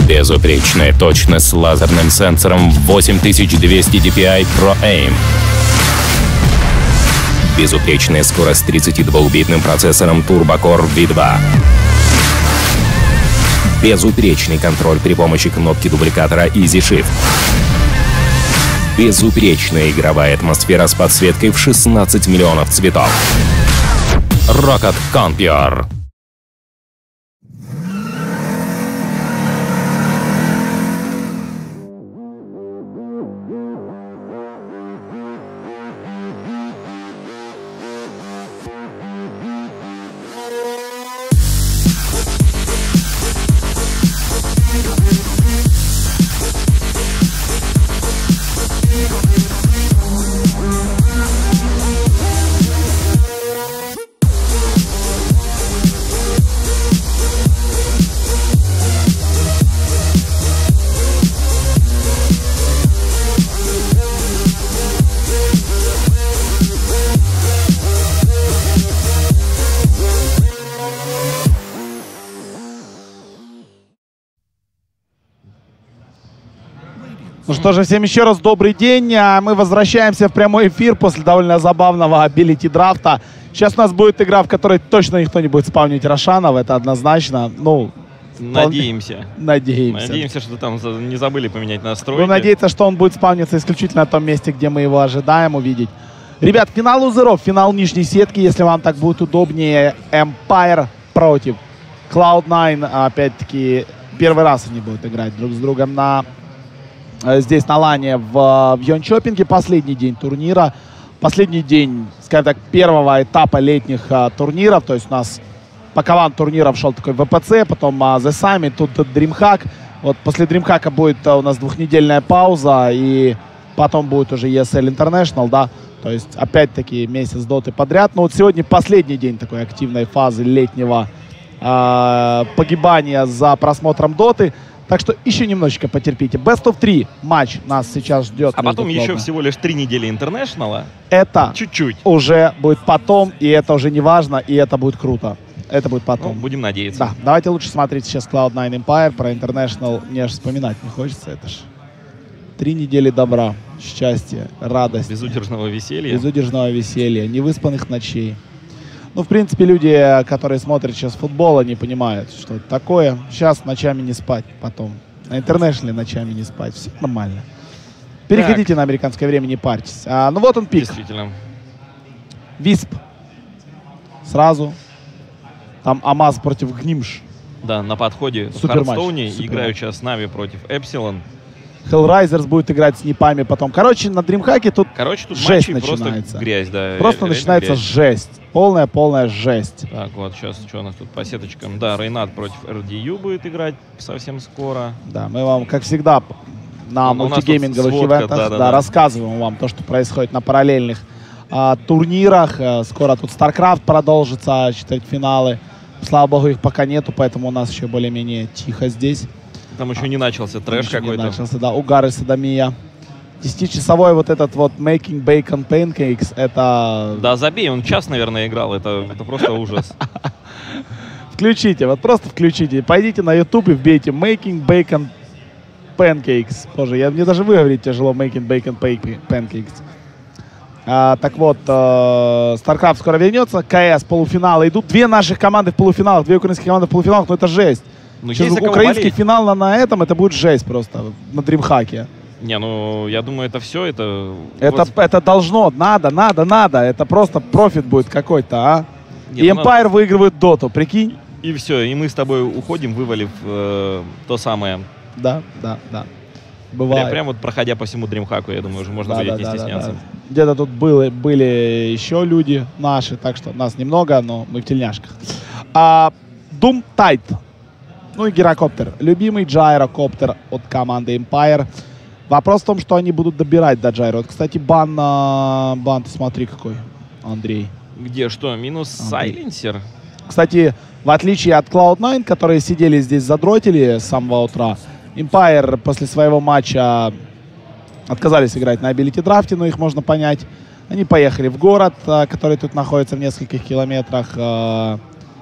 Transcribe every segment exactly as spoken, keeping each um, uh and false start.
Безупречная точность с лазерным сенсором восемь тысяч двести ди пи ай Pro Aim. Безупречная скорость с тридцатидвухбитным процессором Turbo Core ви два. Безупречный контроль при помощи кнопки дубликатора Easy Shift. Безупречная игровая атмосфера с подсветкой в шестнадцать миллионов цветов. Rocket Computer. Ну что же, всем еще раз добрый день. Мы возвращаемся в прямой эфир после довольно забавного абилити драфта. Сейчас у нас будет игра, в которой точно никто не будет спавнить Рошанов, это однозначно. Ну, надеемся. Надеемся. Надеемся, что там не забыли поменять настройки. Ну, надеяться, что он будет спавниться исключительно на том месте, где мы его ожидаем увидеть. Ребят, финал лузеров, финал нижней сетки, если вам так будет удобнее. Empire против клауд найн. Опять-таки, первый раз они будут играть друг с другом на... Здесь на лане в, в Йончопинге. Последний день турнира. Последний день, скажем так, первого этапа летних а, турниров. То есть у нас по команд турниров шел такой вэ пэ цэ, потом а, The Summit, тут DreamHack. Вот после DreamHack будет а, у нас двухнедельная пауза, и потом будет уже и эс эл International, да. То есть опять-таки месяц доты подряд. Но вот сегодня последний день такой активной фазы летнего а, погибания за просмотром доты. Так что еще немножечко потерпите. Best of три матч нас сейчас ждет. А потом еще всего лишь три недели интернешнала. Это чуть-чуть уже будет потом, и это уже не важно, и это будет круто. Это будет потом. Ну, будем надеяться. Да, давайте лучше смотреть сейчас клауд найн Empire. Про International мне аж вспоминать не хочется. Это ж три недели добра, счастья, радости. Безудержного веселья. Безудержного веселья, невыспанных ночей. Ну, в принципе, люди, которые смотрят сейчас футбол, они понимают, что это такое. Сейчас ночами не спать, потом. На интернешнале ночами не спать. Все нормально. Переходите так на американское время, не парьтесь. А, ну вот он пик. Действительно. Висп. Сразу. Там Амаз против Гнимш. Да, на подходе в Хардстоуне. Играю сейчас Нави против Эпсилон. Hellraisers будет играть с Непами потом. Короче, на DreamHack'е тут, Короче, тут жесть начинается. Просто грязь, да. Просто начинается грязь. жесть. Полная-полная жесть. Так, вот сейчас что у нас тут по сеточкам. Да, Рейнат против эр ди ю будет играть совсем скоро. Да, мы вам, как всегда, на ну, мультигейминговых ивентах да, да, да, рассказываем вам то, что происходит на параллельных а, турнирах. А, скоро тут StarCraft продолжится, четвертьфиналы. Слава богу, их пока нету, поэтому у нас еще более-менее тихо здесь. Там еще не начался трэш какой-то. Начался, да, угар и садомия. Десятичасовой вот этот вот Making Bacon Pancakes, это... Да, забей, он час, наверное, играл, это, это просто ужас. Включите, вот просто включите. Пойдите на YouTube и вбейте Making Bacon Pancakes. Боже, я, мне даже выговорить тяжело Making Bacon Pancakes. А, так вот, э, StarCraft скоро вернется, КС полуфиналы идут. Две наших команды в полуфиналах, две украинские команды в полуфиналах, но это жесть. Ну, сейчас украинский финал на, на этом, это будет жесть просто, на DreamHack'е. Не, ну, я думаю, это все, это... Это, вот... это должно, надо, надо, надо. Это просто профит будет какой-то, а? Нет, и Empire надо... выигрывает доту, прикинь? И все, и мы с тобой уходим, вывалив э, то самое. Да, да, да. Бывает. Прям, прям вот проходя по всему DreamHack'у, я думаю, уже можно да, будет да, не да, стесняться. Да, да. Где-то тут были, были еще люди наши, так что нас немного, но мы в тельняшках. А, Doom Tide. Ну и гирокоптер. Любимый джайрокоптер от команды Empire. Вопрос в том, что они будут добирать до джайро. Вот, кстати, бан на... Бан, ты смотри какой, Андрей. Где что? Минус сайленсер? Кстати, в отличие от клауд найн, которые сидели здесь, задротили с самого утра, Empire после своего матча отказались играть на абилити драфте, но их можно понять. Они поехали в город, который тут находится в нескольких километрах.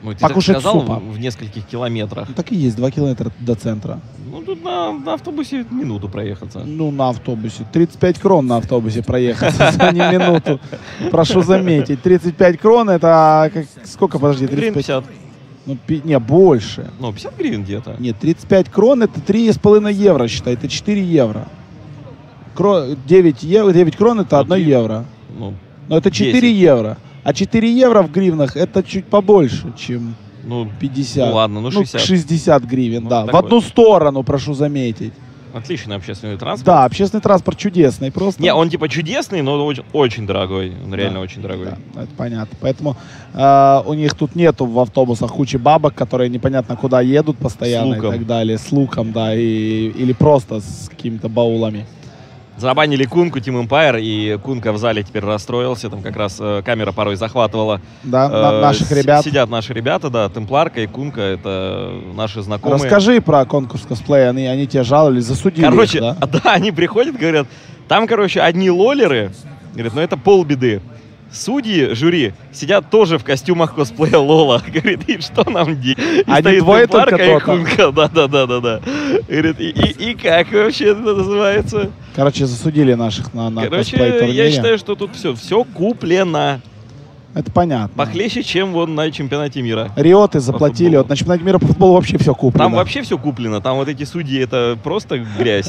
Ну, ты покушать так сказал, супа. в, в нескольких километрах. Ну, так и есть, два километра до центра. Ну, тут на, на автобусе минуту проехаться. Ну, на автобусе. тридцать пять крон на автобусе проехать за не минуту. Прошу заметить. тридцать пять крон это как, сколько, подожди, тридцать пять? пятьдесят. Ну, пи, не, больше. Ну, пятьдесят гривен где-то. Нет, тридцать пять крон это три с половиной евро, считай. Это четыре евро. Кро, девять, евро, девять крон это Ну, одно три- евро. Ну, Но это четыре десять. евро. А четыре евро в гривнах это чуть побольше, чем ну, пятьдесят. Ну, ладно, ну, шестьдесят. шестьдесят гривен, Ну, да. В такой. одну сторону, прошу заметить. отличный общественный транспорт. Да, общественный транспорт чудесный. Просто... Не, он типа чудесный, но очень, очень дорогой. Он реально Да, очень дорогой. Да, это понятно. Поэтому э, у них тут нету в автобусах кучи бабок, которые непонятно куда едут постоянно С луком. и так далее. С луком, да, и, или просто с какими-то баулами. Забанили Кунку, Team Empire, и Кунка в зале теперь расстроился. Там как раз э, камера порой захватывала. Да, на- э, наших с- ребят. Сидят наши ребята, да, Темпларка и Кунка, это наши знакомые. Расскажи про конкурс косплея. Они, они тебя жаловались, засудили Короче, их, да? а, да, они приходят, говорят, там, короче, одни лолеры, говорят, ну это полбеды. Судьи, жюри, сидят тоже в костюмах косплея Лола. Говорит, и что нам делать? И Они стоит двое Темпларка только и то там. Кунка, да-да-да-да-да. Говорит, и, и, и как вообще это называется? Короче, засудили наших на, на Короче, косплей-турнире. я считаю, что тут все, все куплено. Это понятно. Похлеще, чем вон на чемпионате мира. Риоты заплатили. футболу. Вот на чемпионате мира по футболу вообще все куплено. Там вообще все куплено. Там вот эти судьи, это просто грязь.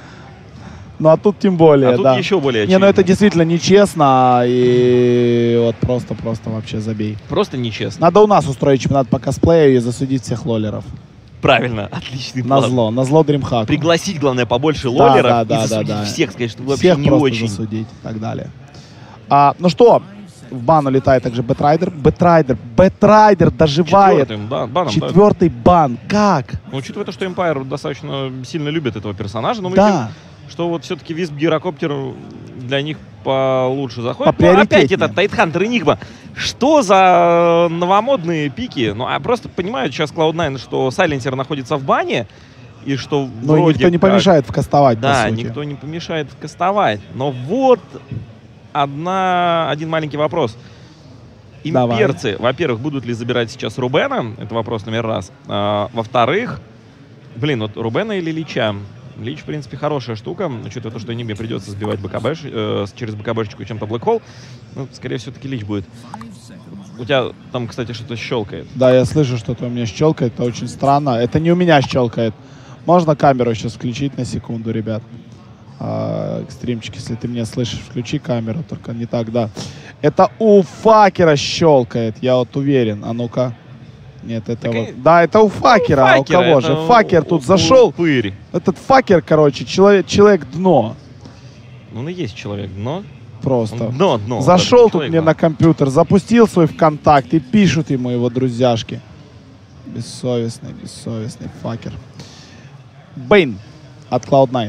Ну а тут тем более, А тут да. еще более Не, ну очевидно. это действительно нечестно. И вот просто-просто вообще забей. Просто нечестно. Надо у нас устроить чемпионат по косплею и засудить всех лолеров. Правильно, отличный план. Назло, назло DreamHack. Пригласить, главное, побольше Да, лолеров да, и да, засудить да, да. всех, сказать, что вы вообще Всех не просто очень. засудить и так далее. А, ну что, в бан улетает также Бэтрайдер. Бэтрайдер, Бэтрайдер доживает. Четвертым, да, баном, да. Четвертый бан. Как? Ну, учитывая то, что Empire достаточно сильно любит этого персонажа, но мы Да. видим, что вот все-таки Висп Гирокоптер для них получше заходит. Ну, Поприоритетнее. опять этот Тайтхантер Энигма. Что за новомодные пики? Ну, а просто понимают сейчас клауд найн, что Сайленсер находится в бане, и что Но и вроде никто не как- помешает вкастовать, Да, по сути. никто не помешает кастовать. Но вот одна, один маленький вопрос. Давай. Имперцы, во-первых, будут ли забирать сейчас Рубена? Это вопрос номер раз. А, во-вторых, блин, вот Рубена или Лича? Лич, в принципе, хорошая штука. Учитывая то, что Энигме придется сбивать БКБ, э, через БКБшечку чем-то Black Hole. Ну, скорее все-таки Лич будет. У тебя там, кстати, что-то щелкает. Да, я слышу, что-то у меня щелкает, это очень странно. Это не у меня щелкает. Можно камеру сейчас включить на секунду, ребят? А, экстримчик, если ты меня слышишь, включи камеру, только не так, да. Это у Факера щелкает, я вот уверен. А ну-ка. Нет, это Так вот... и- Да, это у Факера, а у Факера, кого это же? Факер тут у- зашел. упырь. Этот Факер, короче, человек, человек дно. Ну, он и есть человек, но... Просто. Он дно, дно. Зашел даже тут человек, мне да. на компьютер, запустил свой ВКонтакт и пишут ему его друзьяшки. Бессовестный, бессовестный факер. Бэйн от клауд найн.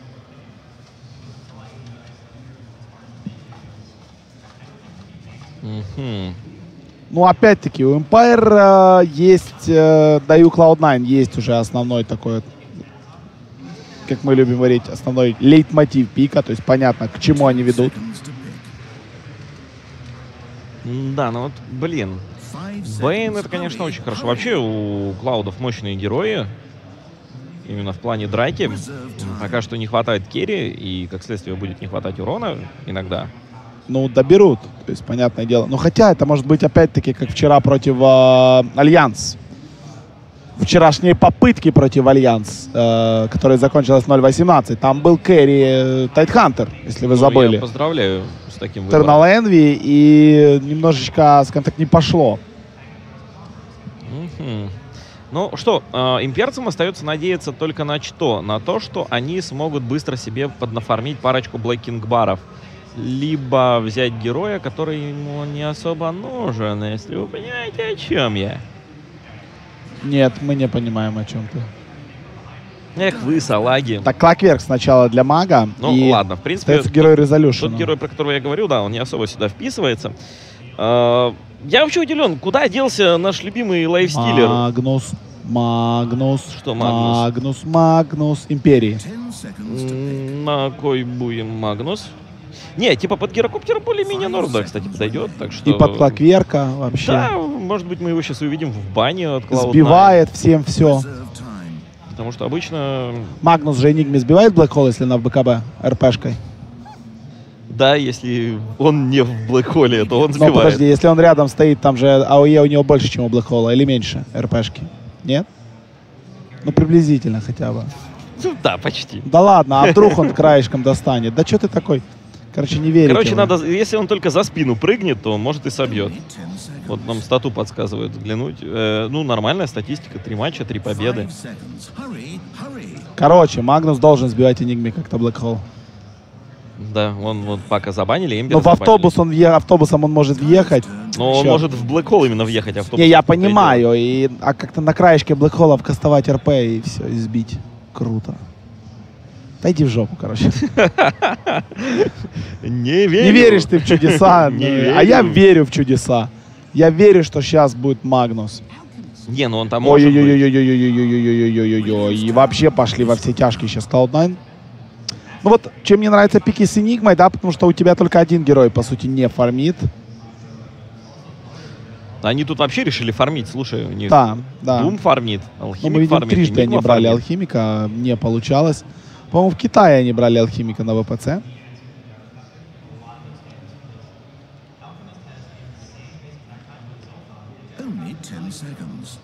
Мгм. Ну, опять-таки, у Empire э, есть, э, да и у клауд найн есть уже основной такой, вот, как мы любим говорить, основной лейтмотив пика, то есть понятно, к чему они ведут. М, Да, ну вот, блин. Бэйн это, конечно, очень хорошо. Вообще у Клаудов мощные герои. Именно в плане драки. М, Пока что не хватает керри, и, как следствие, будет не хватать урона иногда. Ну, доберут, то есть, понятное дело. Но хотя это может быть, опять-таки, как вчера против э, Альянс. Вчерашние попытки против Альянс, э, которая закончилась ноль восемнадцать. Там был кэрри Тайтхантер, если вы Ну, забыли. Я поздравляю с таким выбором. Тернал Энви, и немножечко, скажем так, не пошло. Мгм. Ну что, э, имперцам остается надеяться только на что? На то, что они смогут быстро себе поднафармить парочку блэкинг-баров. Либо взять героя, который ему не особо нужен, если вы понимаете, о чем я. Нет, мы не понимаем, о чем ты. Эх вы, салаги. Так, Клакверк сначала для мага. Ну и ладно, в принципе, остается герой Резолюшн. тот герой, про которого я говорил, да, он не особо сюда вписывается. Э, Я вообще удивлен, куда делся наш любимый лайфстилер? Магнус, Магнус, Что Магнус? Магнус, Магнус, Империи. М, На кой будем Магнус? Не, типа под гирокоптера более-менее норм, да, кстати, подойдет, так что... И под Клакверка вообще. Да, может быть, мы его сейчас увидим в бане от Cloud9. Сбивает всем все. Потому что обычно... Магнус же Энигме сбивает Black Hole, если она в БКБ РПшкой. Да, если он не в Black Hole, то он Но сбивает. подожди, если он рядом стоит, там же АОЕ у него больше, чем у Black Hole, или меньше РПшки? Нет? Ну, приблизительно хотя бы. Ну, да, почти. Да ладно, а вдруг он краешком достанет? Да что ты такой? Короче, не верите. Короче, вы. надо, если он только за спину прыгнет, то он может и собьет. Вот нам стату подсказывает взглянуть. Э, ну, нормальная статистика. Три матча, три победы. Короче, Магнус должен сбивать Энигме как-то Black Hole. Да, он вот пока забанили, Эмбер Но в автобус он въе... автобусом он может въехать. Но он Чё? может в Black Hole именно въехать. Автобус. Не, я понимаю. И, а как-то на краешке Black Hole кастовать РП и все, и сбить. Круто. Да иди в жопу, короче. Не верю. Не веришь ты в чудеса, Не а я верю. верю в чудеса. Я верю, что сейчас будет Магнус. Не, ну он там может быть. Ой-ой-ой-ой-ой-ой-ой-ой-ой-ой-ой-ой. И вообще пошли во все тяжкие сейчас Cloud найн. Ну вот, чем мне нравятся пики с Энигмой, да, потому что у тебя только один герой, по сути, не фармит. Они тут вообще решили фармить, слушай, у них Да, да. Doom фармит, Ну, Алхимик мы видим, фармит, трижды они Enigma брали фармит. Алхимика, не получалось. По-моему, в Китае они брали Алхимика на ВПЦ. Only ten seconds.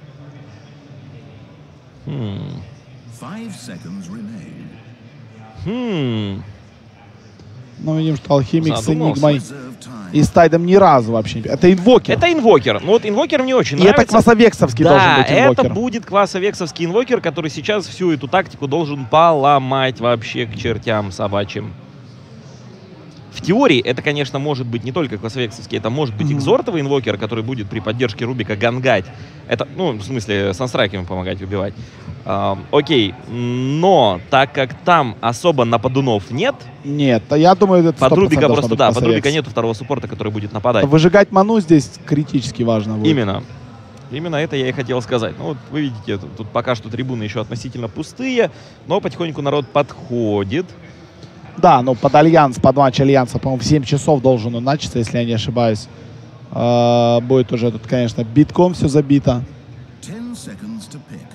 Хм. Five seconds remain. Хм. Но видим, что Алхимик с Задумался. Энигмой Reserve time. и с Тайдом ни разу вообще. не- Это инвокер. Это инвокер. Ну вот инвокер мне очень И это нравится. классовексовский должен Да, быть это инвокер. будет классовексовский инвокер, который сейчас всю эту тактику должен поломать вообще к чертям собачьим. В теории это, конечно, может быть не только классовексовский, это может быть Мгм. экзортовый инвокер, который будет при поддержке Рубика гангать. Это, ну, в смысле, санстрайками помогать убивать. А, окей, но так как там особо нападунов нет, Нет, я думаю, это под сто Рубика процентов просто, должен да, быть под Рубика классовекс. нету второго суппорта, который будет нападать. Выжигать ману здесь критически важно будет. Именно. Именно это я и хотел сказать. Ну вот вы видите, тут, тут пока что трибуны еще относительно пустые, но потихоньку народ подходит. Да, ну под Альянс, под матч Альянса, по-моему, в семь часов должен он начаться, если я не ошибаюсь. Э, будет уже тут, конечно, битком все забито. Ten seconds to pick.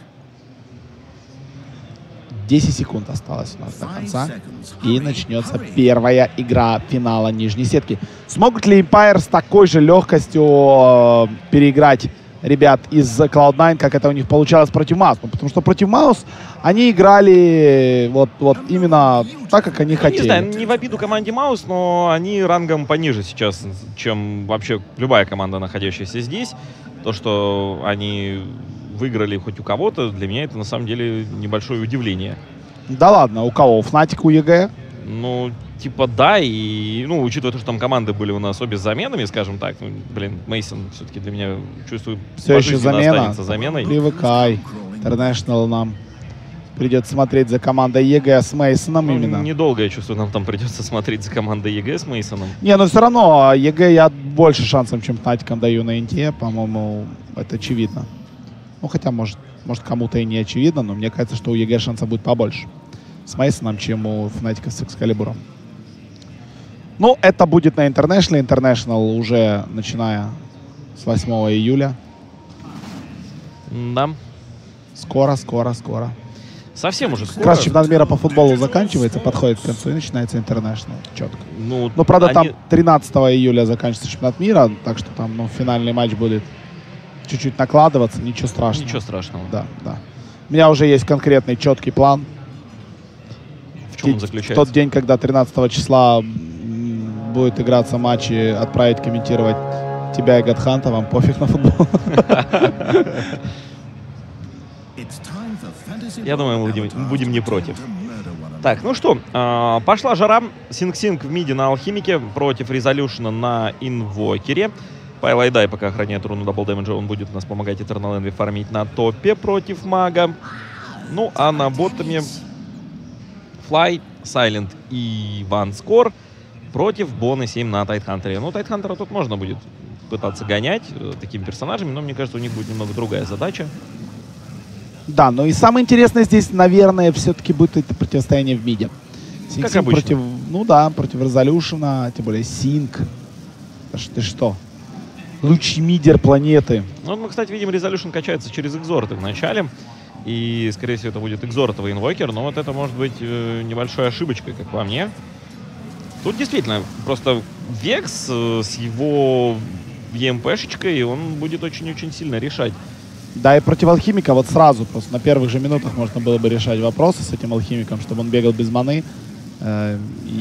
десять секунд осталось у нас до Five конца. seconds. И Hurry, начнется hurry. первая игра финала нижней сетки. Смогут ли Empire с такой же легкостью э, переиграть ребят из Cloud найн, как это у них получалось против Маус? Ну, потому что против Маус они играли вот, вот именно так, как они Ну, не знаю, хотели. не в обиду команде Маус, но они рангом пониже сейчас, чем вообще любая команда, находящаяся здесь. То, что они выиграли хоть у кого-то, для меня это на самом деле небольшое удивление. Да ладно, у кого? У Fnatic, у ЕГЭ? Ну, типа, да, и, ну, учитывая то, что там команды были у нас обе с заменами, скажем так, ну, блин, Мейсон все-таки для меня, чувствую, Все еще пожизненно замена. останется заменой. Привыкай. Интернешнл нам придется смотреть за командой ЕГЭ с Мейсоном Ну, именно. недолго, я чувствую, нам там придется смотреть за командой ЕГЭ с Мейсоном. Не, но все равно ЕГЭ я больше шансов, чем Фнатиком даю на Инте, по-моему, это очевидно. Ну, хотя, может, может кому-то и не очевидно, но мне кажется, что у ЕГЭ шансов будет побольше с Мейсоном, чем у Фнатика с Экскалибуром. Ну, это будет на International. International уже начиная с восьмого июля. Да, Скоро, скоро, скоро. совсем уже Как скоро. раз чемпионат мира по футболу заканчивается, подходит к концу и начинается International. Четко. Ну, Ну, правда, они- там тринадцатого июля заканчивается чемпионат мира, так что там, ну, финальный матч будет чуть-чуть накладываться, ничего страшного. Ничего страшного. Да, да. У меня уже есть конкретный четкий план. В чем он В заключается? тот день, когда тринадцатого числа м, будет играться матч и отправить комментировать тебя и Гадханта, вам пофиг на футбол. It's time for fantasy Я думаю, мы будем- avatars будем не to против. attempt to murder one another. Так, ну что, а, пошла жара. Синг-Синг в миде на Алхимике против Резолюшена на Инвокере. Пайлайдай пока охраняет руну Double Damage, он будет нас помогать Eternal Envy фармить на топе против мага. Ну, а на ботами Fly, Silent и Ванскор против Боны семь на Тайтхантере. Ну, Тайтхантера тут можно будет пытаться гонять э, такими персонажами, но мне кажется, у них будет немного другая задача. Да, ну и самое интересное здесь, наверное, все-таки будет это противостояние в миде. Синг Как Синг обычно. против, ну да, против Резолюшена, тем более Синг. Это ж ты что? лучший мидер планеты. Ну, мы, кстати, видим, Resolution качается через экзорты в начале. И, скорее всего, это будет экзортовый инвокер. Но вот это может быть э, небольшой ошибочкой, как по мне. Тут действительно просто Векс э, с его и эм пэ-шечкой, он будет очень-очень сильно решать. Да, и против алхимика вот сразу, просто на первых же минутах можно было бы решать вопросы с этим алхимиком, чтобы он бегал без маны. Э,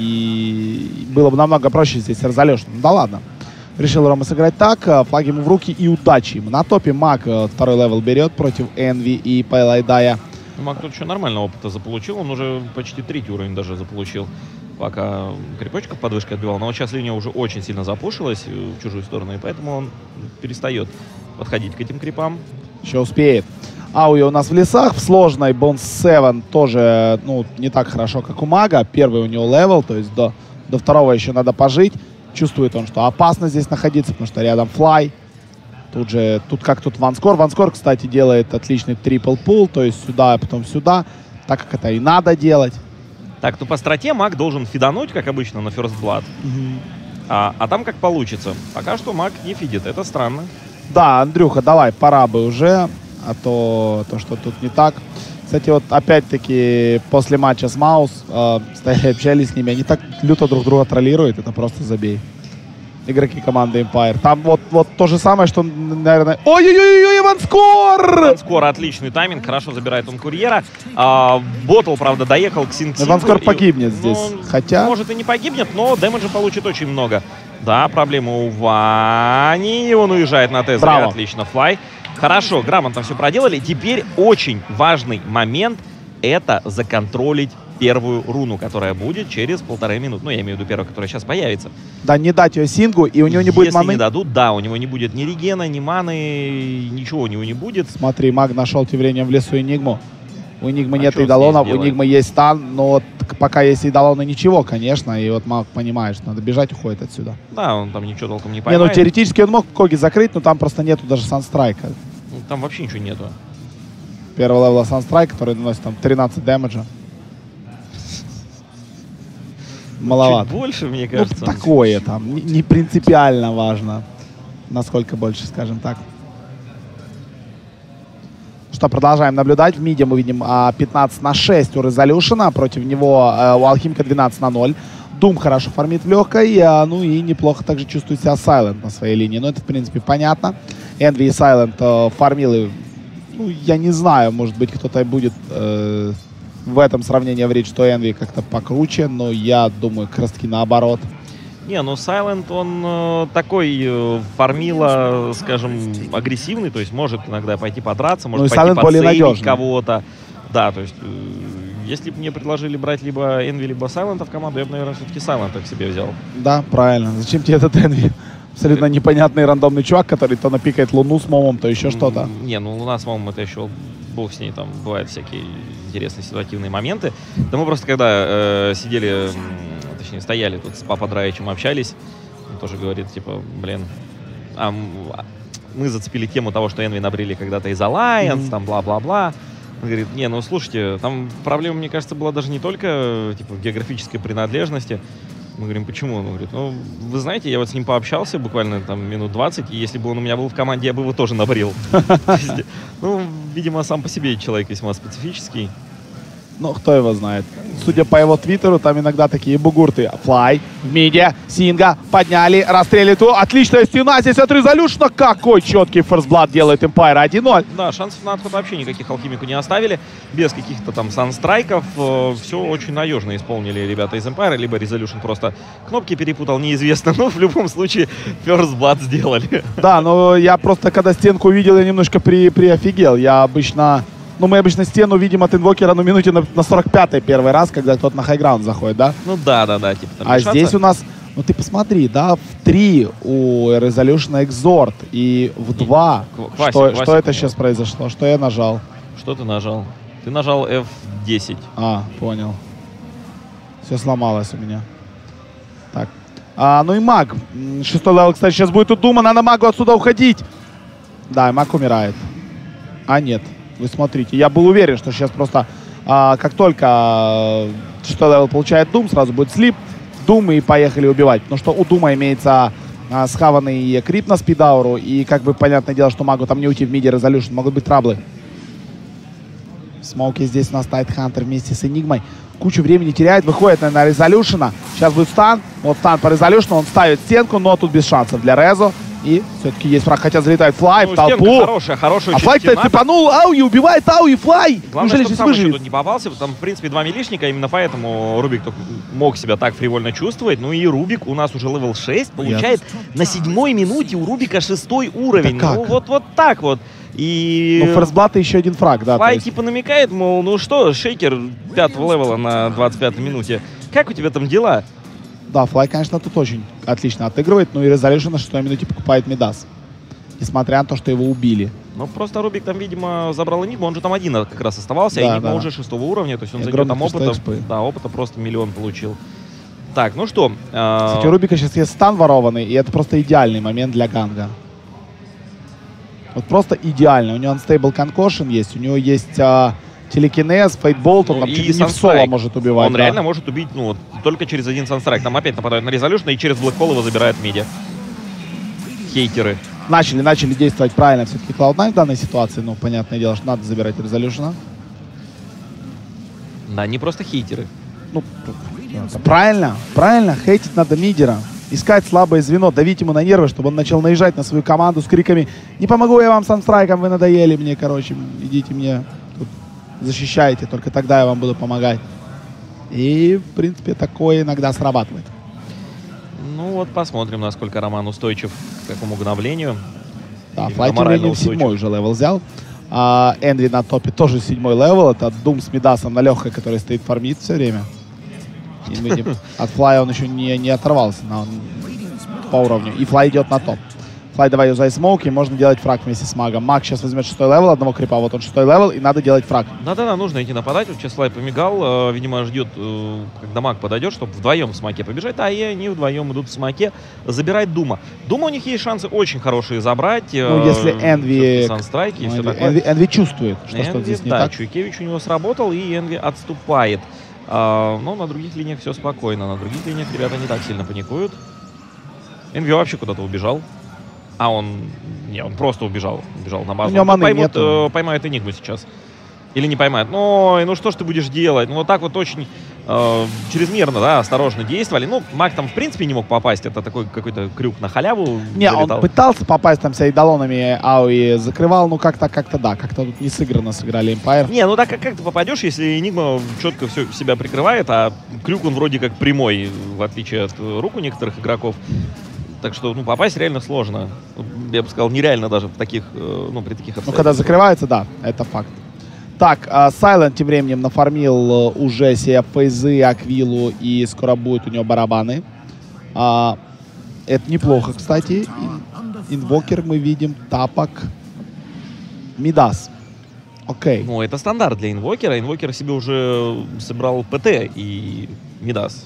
и было бы намного проще здесь Resolution. Ну да ладно. Решил Рома сыграть так, флаг ему в руки и удачи ему. На топе Маг второй левел берет против Envy и Пайлайдая. Маг тут еще нормально опыта заполучил, он уже почти третий уровень даже заполучил, пока крипочков под вышкой отбивал. Но вот сейчас линия уже очень сильно запушилась в чужую сторону, и поэтому он перестает подходить к этим крипам. Еще успеет. Ауя у нас в лесах, в сложной Бонс семь тоже, ну, не так хорошо, как у Мага. Первый у него левел, то есть до, до второго еще надо пожить. Чувствует он, что опасно здесь находиться, потому что рядом флай. Тут же, тут как тут Ванскор. Ванскор, кстати, делает отличный трипл пул, то есть сюда, а потом сюда, так как это и надо делать. Так, ну по страте Маг должен фидануть, как обычно, на First Blood. Угу. А, а там как получится. Пока что Маг не фидит, это странно. Да, Андрюха, давай, пора бы уже, а то, то что тут не так. Кстати, вот опять-таки после матча с Маус э, стояли, общались с ними, они так люто друг друга троллируют, это просто забей. Игроки команды Empire. Там вот, вот то же самое, что, наверное... Ой-ой-ой, Ванскор! Ванскор отличный тайминг, хорошо забирает он курьера. А, Ботл, правда, доехал к Синтингу. Ванскор погибнет и, здесь, ну, хотя... Может и не погибнет, но дэмэджа получит очень много. Да, проблема у Вани, он уезжает на Тезере, Браво. Отлично, флай. Хорошо, грамотно все проделали. Теперь очень важный момент — это законтролить первую руну, которая будет через полторы минуты. Ну, я имею в виду первую, которая сейчас появится. Да, не дать ее Сингу, и у него не Если будет маны. Если не дадут, да, у него не будет ни регена, ни маны, ничего у него не будет. Смотри, Маг нашел тем временем в лесу Энигму. У Энигмы А нет что идолонов, с ней у Энигмы есть стан, но вот пока есть идолоны, ничего, конечно. И вот Маг понимает, что надо бежать, уходит отсюда. Да, он там ничего толком не Не, поймает. ну теоретически он мог Коги закрыть, но там просто нету даже Санстрайка. Ну, там вообще ничего нету. Первого левела Санстрайк, который наносит там тринадцать дэмэджа. Маловато. Чуть больше, мне Ну, кажется. такое там, не, не принципиально важно, насколько больше, скажем так. Что, продолжаем наблюдать. В миде мы видим а, пятнадцать на шесть у Resolution, против него а, у Алхимика двенадцать на ноль. Doom хорошо фармит в легкой, а, ну и неплохо также чувствует себя Silent на своей линии. Ну, это, в принципе, понятно. Envy и Silent а, фармилы, ну, я не знаю, может быть, кто-то будет... Э, в этом сравнении говорит, что Envy как-то покруче, но я думаю, как раз таки наоборот. Не, ну Silent, он э, такой э, фармила, скажем, агрессивный, то есть может иногда пойти подраться, может ну, пойти подсейвить надежный. кого-то. Да, то есть, э, если бы мне предложили брать либо Envy, либо Silent в команду, я бы, наверное, все-таки Silent к себе взял. Да, правильно. Зачем тебе этот Envy? Абсолютно непонятный рандомный чувак, который то напикает Луну с момом, то еще что-то. Не, ну Луна с момом это еще бог с ней, там бывают всякие интересные ситуативные моменты. Да мы просто когда э, сидели, э, точнее стояли тут с Папа Драичем, общались, он тоже говорит, типа, блин, а, мы зацепили тему того, что Envy набрели когда-то из Alliance, mm-hmm. там бла-бла-бла. Он говорит, не, ну слушайте, там проблема, мне кажется, была даже не только типа в географической принадлежности. Мы говорим, почему? Он говорит, ну, вы знаете, я вот с ним пообщался буквально там минут двадцать, и если бы он у меня был в команде, я бы его тоже набрил. Ну, видимо, сам по себе человек весьма специфический. Ну, кто его знает. Судя по его твиттеру, там иногда такие бугурты. Флай, в миде, Синга, подняли, расстреливают. Отличная стена здесь от Resolution. Какой четкий ферстблад делает Empire один ноль. Да, шансов на отход вообще никаких Алхимику не оставили. Без каких-то там санстрайков. Э, все очень надежно исполнили ребята из Empire. Либо Resolution просто кнопки перепутал, неизвестно. Но в любом случае ферстблад сделали. Да, но я просто, когда стенку увидел, я немножко при, приофигел. Я обычно... Ну, мы обычно стену видим от инвокера на минуте на, на сорок пятой первый раз, когда тот на хайграунд заходит, да? Ну да, да, да. Типа, там а решаться. Здесь у нас, ну ты посмотри, да, в три у Resolution Exort и в два. Квасик, что, Квасик что это сейчас произошло? Что я нажал? Что ты нажал? Ты нажал эф десять. А, понял. Все сломалось у меня. Так. А, ну и маг. Шестой левел, кстати, сейчас будет у Дума. Надо магу отсюда уходить. Да, и маг умирает. А, нет. Вы смотрите, я был уверен, что сейчас просто, а, как только а, шестой левел получает Doom, сразу будет слип, Doom и поехали убивать. Потому что у Дума имеется а, схаванный крип на спидауру. И как бы понятное дело, что магу там не уйти в миде Resolution. Могут быть траблы. Смоуки здесь у нас Тайтхантер вместе с Энигмой. Кучу времени теряет, выходит на Резолюшена. Сейчас будет стан. Вот стан по Резолюшену, он ставит стенку, но тут без шансов для Резо. И все-таки есть фраг, хотя залетает Флай Ну, в толпу. стенка хорошая, хорошая. А Флай, кстати, цепанул Ауи, убивает Ауи, Флай. Главное, Неужели чтобы здесь сам еще выживет? тут не попался. Там, в принципе, два милишника, именно поэтому Рубик только мог себя так фривольно чувствовать. Ну и Рубик у нас уже левел шесть, получает на седьмой минуте у Рубика шестой уровень. Это как? Ну вот, вот так вот. И Ну, ферстблат и еще один фраг, да. Флай есть. типа намекает, мол, ну что, шейкер пятого левела на двадцать пятой минуте. Как у тебя там дела? Да, Флай, конечно, тут очень отлично отыгрывает. Ну и Резолюшн на шестой минуте покупает Мидас. Несмотря на то, что его убили. Ну, просто Рубик там, видимо, забрал Энигму. Он же там один как раз оставался, Да, а Энигма да. уже шестого уровня. То есть он И за нее там огромное опыта. количество экспы. Да, опыта просто миллион получил. Так, ну что. э, Кстати, у Рубика сейчас есть стан ворованный, и это просто идеальный момент для ганга. Вот просто идеально. У него Unstable Concussion есть, у него есть а, телекинез, фейтболт, он Ну, там и чуть ли не в Sunstrike. соло может убивать. Он да. реально может убить, ну, вот, только через один санстрайк. Там опять нападают на Резолюшн, и через Блэкхолл его забирают миди. Хейтеры. Начали, начали действовать правильно все-таки клауд найн в данной ситуации. Ну, понятное дело, что надо забирать Резолюшна. Да, не просто хейтеры. Ну, это правильно, правильно, хейтить надо мидера. Искать слабое звено, давить ему на нервы, чтобы он начал наезжать на свою команду с криками: «Не помогу я вам санстрайком, вы надоели мне, короче, идите мне тут защищайте, только тогда я вам буду помогать». И, в принципе, такое иногда срабатывает. Ну вот посмотрим, насколько Роман устойчив к такому гноблению. Да, Именно Флай тем морально временем устойчив. седьмой уже левел взял. А Энви на топе тоже седьмой левел. Это Дум с Мидасом на легкой, который стоит фармит все время. И мы видим, от Флая он еще не, не оторвался на, по уровню. И Флай идет на топ. Флай, давай юзай смоуки, можно делать фраг вместе с магом. Маг сейчас возьмет шестой левел, одного крипа, вот он шестой левел, и надо делать фраг. Да-да-да, нужно идти нападать. Вот сейчас Флай помигал, э, видимо, ждет, э, когда маг подойдет, чтобы вдвоем в смоке побежать. А и они вдвоем идут в смоке, забирать Дума. Дума у них есть шансы очень хорошие забрать. э, Ну, если Энви... Санстрайки и ну, все Энви, такое. Энви- Энви чувствует, что что-то Энви, здесь не да, так. Чуйкевич у него сработал, и Энви отступает. А, но на других линиях все спокойно. На других линиях ребята не так сильно паникуют. Энви вообще куда-то убежал. А он... Не, он просто убежал. Убежал на базу. У него Ну, маны поймут, нету. э, поймают Энигму сейчас. Или не поймают. Ой, ну что ж ты будешь делать? Ну вот так вот очень э, чрезмерно, да, осторожно действовали. Ну, маг там в принципе не мог попасть. Это такой какой-то крюк на халяву. Не, залетал. он пытался попасть там с эйдолонами, Ауи закрывал, ну как-то, как-то да, как-то тут не сыграно сыграли Empire. Не, ну так как, как ты попадешь, если Энигма четко все себя прикрывает, а крюк он вроде как прямой, в отличие от э, рук у некоторых игроков. Так что, ну, попасть реально сложно. Я бы сказал, нереально даже в таких, э, ну, при таких Ну, обстоятельствах. когда закрывается, да, это факт. Так, Сайлент тем временем нафармил э, уже себе фейзы, Аквилу, и скоро будет у него барабаны. А, это неплохо, кстати. Ин- Инвокер мы видим, тапок. Мидас. Окей. Ну, это стандарт для инвокера. Инвокер себе уже собрал ПТ и Мидас.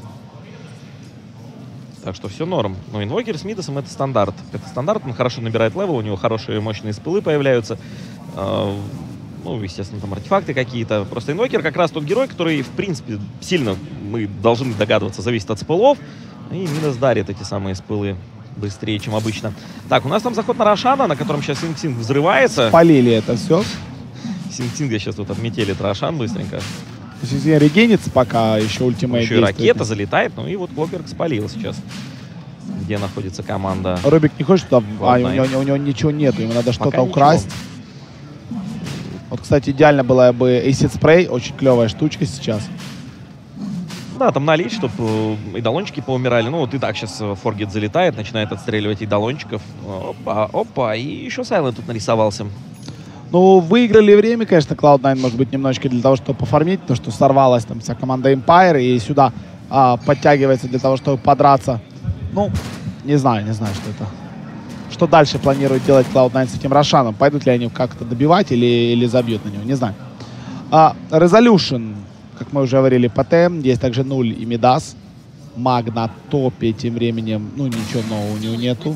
Так что все норм. Но инвокер с Мидасом это стандарт. Это стандарт, он хорошо набирает левел, у него хорошие мощные спылы появляются. Э, ну, естественно, там артефакты какие-то. Просто инвокер как раз тот герой, который, в принципе, сильно, мы должны догадываться, зависит от спылов. И Мидас дарит эти самые спылы быстрее, чем обычно. Так, у нас там заход на Рошана, на котором сейчас Синг-Синг взрывается. Полили это все. Синг-Синга сейчас тут отметили Рошан быстренько. Регенится, пока еще ультимейт Еще и действует. ракета залетает, ну и вот Клокверк спалил сейчас. Где находится команда. Рубик не хочет туда, а, у, Ладно. него, у него ничего нет, ему надо что-то Пока украсть. ничего. Вот, кстати, идеально была бы Acid Spray, очень клевая штучка сейчас. Да, там налить, чтобы идолончики поумирали. Ну вот и так сейчас Форгет залетает, начинает отстреливать идолончиков. Опа, опа, и еще Сайлент тут нарисовался. Ну, выиграли время, конечно, клауд найн, может быть, немножечко для того, чтобы пофармить, то, что сорвалась там вся команда Empire, и сюда а, подтягивается для того, чтобы подраться. Ну, не знаю, не знаю, что это. Что дальше планирует делать клауд найн с этим Рошаном? Пойдут ли они как-то добивать или, или забьют на него? Не знаю. А, Resolution, как мы уже говорили, ПТ. Есть также Нуль и Мидас. Маг на топе тем временем, ну, ничего нового у него нету.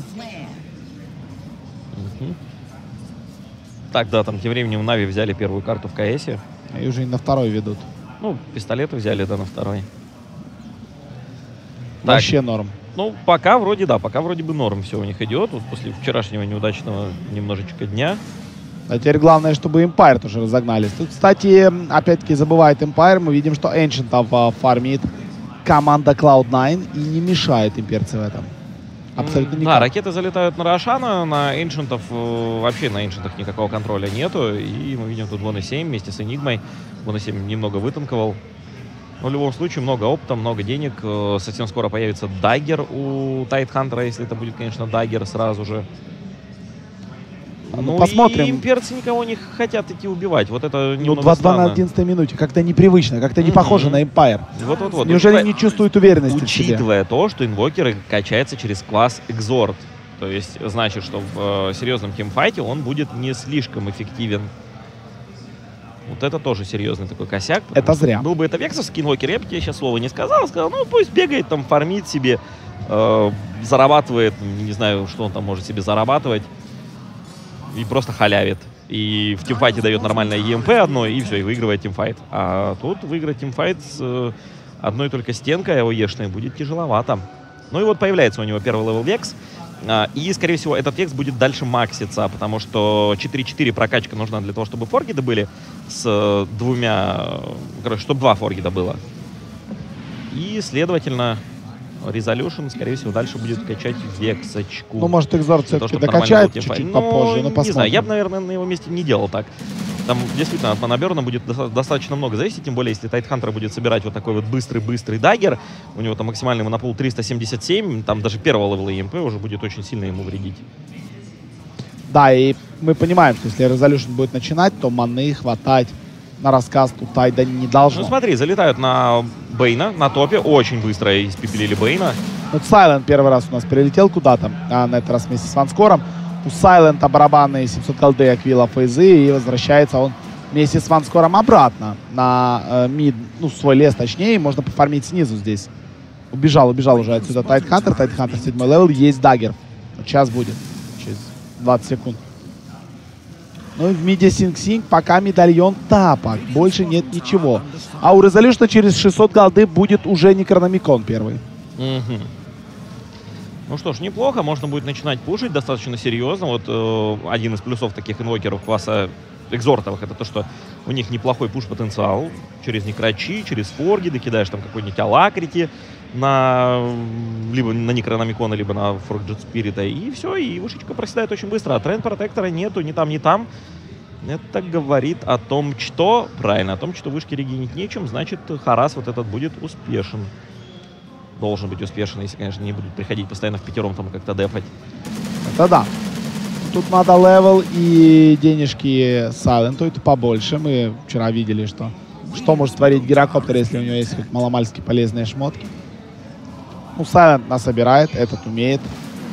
Угу. Так, да, там тем временем Нави взяли первую карту в КСе. И уже и на второй ведут. Ну, пистолеты взяли, да, на второй. Так, Вообще норм. Ну, пока вроде да, пока вроде бы норм все у них идет. Вот после вчерашнего неудачного немножечко дня. А теперь главное, чтобы Empire тоже разогнались. Тут, кстати, опять-таки забывает Empire. Мы видим, что Ancient'ов фармит команда клауд найн и не мешает имперцы в этом. Абсолютно никак. Да, ракеты залетают на Рошана, на Ancient'ов э, вообще на Ancient'ах никакого контроля нету. И мы видим тут Вон семь вместе с Энигмой. Вон семь немного вытанковал. Но в любом случае много опыта, много денег. Э, совсем скоро появится даггер у Тайтхантера, если это будет, конечно, даггер сразу же. Ну, Ну, посмотрим. и имперцы никого не хотят идти убивать. Вот это Ну, немного два-два на странно. одиннадцатой минуте. Как-то непривычно, как-то не Мгм. похоже на Empire. Вот-вот-вот. Неужели Учитывая- не чувствуют уверенности в себе? Учитывая то, что инвокеры качаются через класс Exort. То есть, значит, что в э, серьезном тимфайте он будет не слишком эффективен. Вот это тоже серьезный такой косяк. потому Это что зря. Был бы это вексовский инвокер, я бы тебе сейчас слова не сказал. Сказал, ну пусть бегает, там фармит себе, э, зарабатывает, не знаю, что он там может себе зарабатывать. И просто халявит. И в тимфайте дает нормальное и эм пи одно, и все, и выигрывает тимфайт. А тут выиграть тимфайт с э, одной только стенкой АОЕшной будет тяжеловато. Ну и вот появляется у него первый левел Векс. А, и, скорее всего, этот Векс будет дальше макситься, потому что четыре-четыре прокачка нужна для того, чтобы форгиды были с э, двумя... э, Короче, чтобы два форгида было. И, следовательно, Resolution, скорее всего, дальше будет качать Вексочку. Ну, может, Exort Для того, все-таки чтобы докачает нормально был чуть-чуть тимфайт. попозже. Ну, не посмотрим. знаю, я бы, наверное, на его месте не делал так. Там действительно от манаберна будет доста- достаточно много зависеть, тем более, если Тайтхантер будет собирать вот такой вот быстрый-быстрый даггер, у него там максимальный монопол триста семьдесят семь, там даже первого левела и эм пи уже будет очень сильно ему вредить. Да, и мы понимаем, что если Resolution будет начинать, то маны хватать на рассказ тут Тайда не должно. Ну смотри, залетают на Бейна, на топе, очень быстро испепелили Бейна. Вот Silent первый раз у нас прилетел куда-то, а на этот раз вместе с Ванскором. У Silent барабанные семьсот голды, Аквила, фейзы, и возвращается он вместе с Ванскором обратно на э, мид, ну, свой лес точнее, можно пофармить снизу здесь. Убежал, убежал уже отсюда Тайтхантер, Тайтхантер седьмой левел, есть даггер. Вот сейчас будет, через двадцать секунд. Ну и в миде Синг-Синг пока медальон тапок, больше нет ничего. А у Resolution через шестьсот голды будет уже Некрономикон первый. Мгм. Ну что ж, неплохо, можно будет начинать пушить достаточно серьезно. Вот э, один из плюсов таких инвокеров класса экзортовых, это то, что у них неплохой пуш-потенциал. Через некрачи, через форги, докидаешь там какой-нибудь алакрити на либо на Некрономикона, либо на Форджет Спирита, и все, и вышечка проседает очень быстро. А тренд протектора нету ни там, ни там. Это говорит о том, что... Правильно, о том, что вышки регенить нечем, значит, Харас вот этот будет успешен. Должен быть успешен, если, конечно, не будут приходить постоянно в пятером там как-то дефать. Это да. Тут надо левел и денежки Сайленту, это побольше. Мы вчера видели, что что может творить Гирокоптер, если у него есть хоть маломальски полезные шмотки. Ну, Сайлент нас собирает, этот умеет.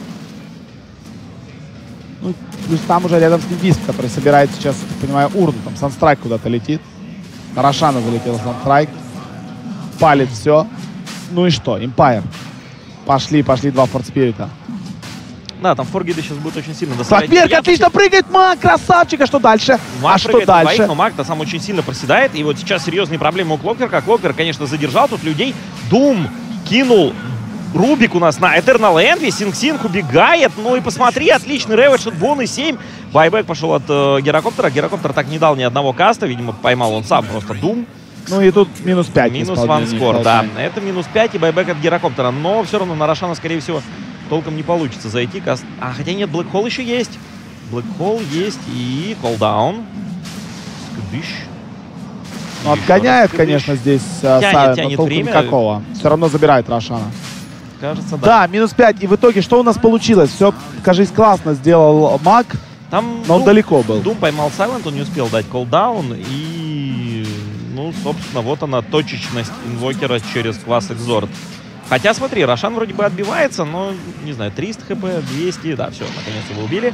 Ну, плюс там уже рядом с ним Висп, который собирает сейчас, я так понимаю, урну. Там Санстрайк куда-то летит. На Рошана залетел Санстрайк. Палит все. Ну и что? Empire. Пошли, пошли два форт-спирита. Да, там форгиды сейчас будут очень сильно Так, доставлять. Верк Я- отлично прыгает, Маг, красавчик. А что дальше? Маг а что прыгает на дальше? двоих, но Маг-то сам очень сильно проседает. И вот сейчас серьезные проблемы у Клокверка. Клоквер, конечно, задержал тут людей. Дум кинул Рубик у нас на Eternal Envy. Синг-Синг убегает. Ну и посмотри, отличный реведж от Боны семь. Байбек пошел от э, Гирокоптера. Гирокоптер так не дал ни одного каста. Видимо, поймал он сам просто Дум. Ну и тут минус пять. Минус ванскор, да. Это минус пять и байбек от Гирокоптера. Но все равно на Рошана, скорее всего, толком не получится зайти. Каст... А, хотя нет, Black Hole еще есть. Black Hole есть и колдаун. Скдыщ. Ну, отгоняет, конечно, здесь uh, Тянет, Сайлент, но тянет толку время. никакого. Все равно забирает Рошана. Кажется, да. Да, минус пять. И в итоге что у нас получилось? Все, кажется, классно сделал Маг, Там но он Doom- далеко был. Doom поймал Silent, он не успел дать колдаун. И, ну, собственно, вот она, точечность инвокера через класс Exort. Хотя, смотри, Рошан вроде бы отбивается, но, не знаю, триста хп, двести, да, все, наконец его убили.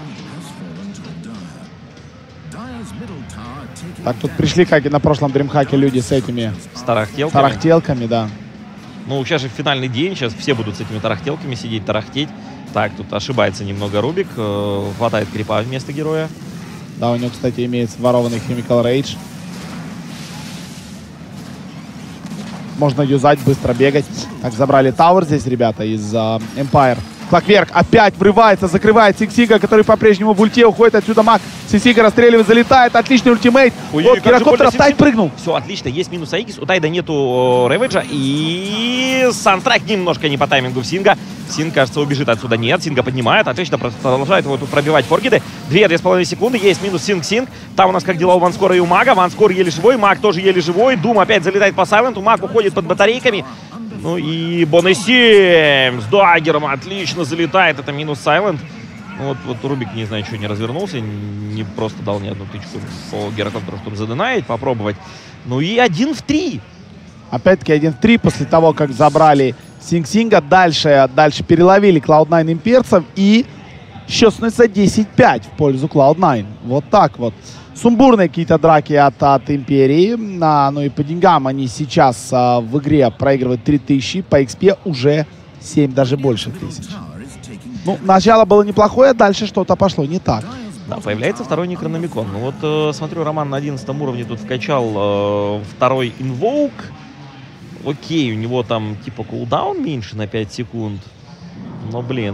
Так, тут пришли, как и на прошлом дримхаке, люди с этими С тарахтелками. тарахтелками, да. Ну, сейчас же финальный день, сейчас все будут с этими тарахтелками сидеть, тарахтеть. Так, тут ошибается немного Рубик, э, хватает крипа вместо героя. Да, у него, кстати, имеется ворованный Chemical Rage. можно юзать, быстро бегать. Так, забрали Тауэр здесь, ребята, из uh, Empire. Clockwork опять врывается, закрывает Сиксига, который по-прежнему в ульте, уходит отсюда маг. Сиксига расстреливает, залетает, отличный ультимейт. Ой, вот гирокоптер, Тайд прыгнул. Все, отлично, есть минус Аигис, у Тайда нету Рэвиджа, и Санстрайк немножко не по таймингу в Синга. Синг, кажется, убежит отсюда. Нет, Синга поднимает, отлично, продолжает его тут пробивать форгиды. Две-две с половиной секунды, есть минус Синг-Синг. Там у нас как дела у Ванскора и у Мага. Ванскор еле живой, Маг тоже еле живой. Дум опять залетает по Сайленту, Маг уходит под батарейками. Ну и Бонни семь с даггером отлично залетает. Это минус Сайлент. Ну, вот, вот Рубик, не знаю, что не развернулся, не просто дал ни одну тычку по гирокоптеру, чтобы заденаить, попробовать. Ну и один в три. Опять-таки один в три после того, как забрали Синг-Синга. Дальше, дальше переловили клауд найн имперцев и счет становится десять пять в пользу клауд найн. Вот так вот. Сумбурные какие-то драки от, от Империи. А, ну и по деньгам они сейчас а, в игре проигрывают три тысячи. По экспе уже семь, даже больше тысяч. Ну, начало было неплохое, дальше что-то пошло не так. Да, появляется второй Некрономикон. Ну вот, э, смотрю, Роман на одиннадцатом уровне тут вкачал э, второй инвоук. Окей, у него там типа кулдаун меньше на пять секунд. Но, блин.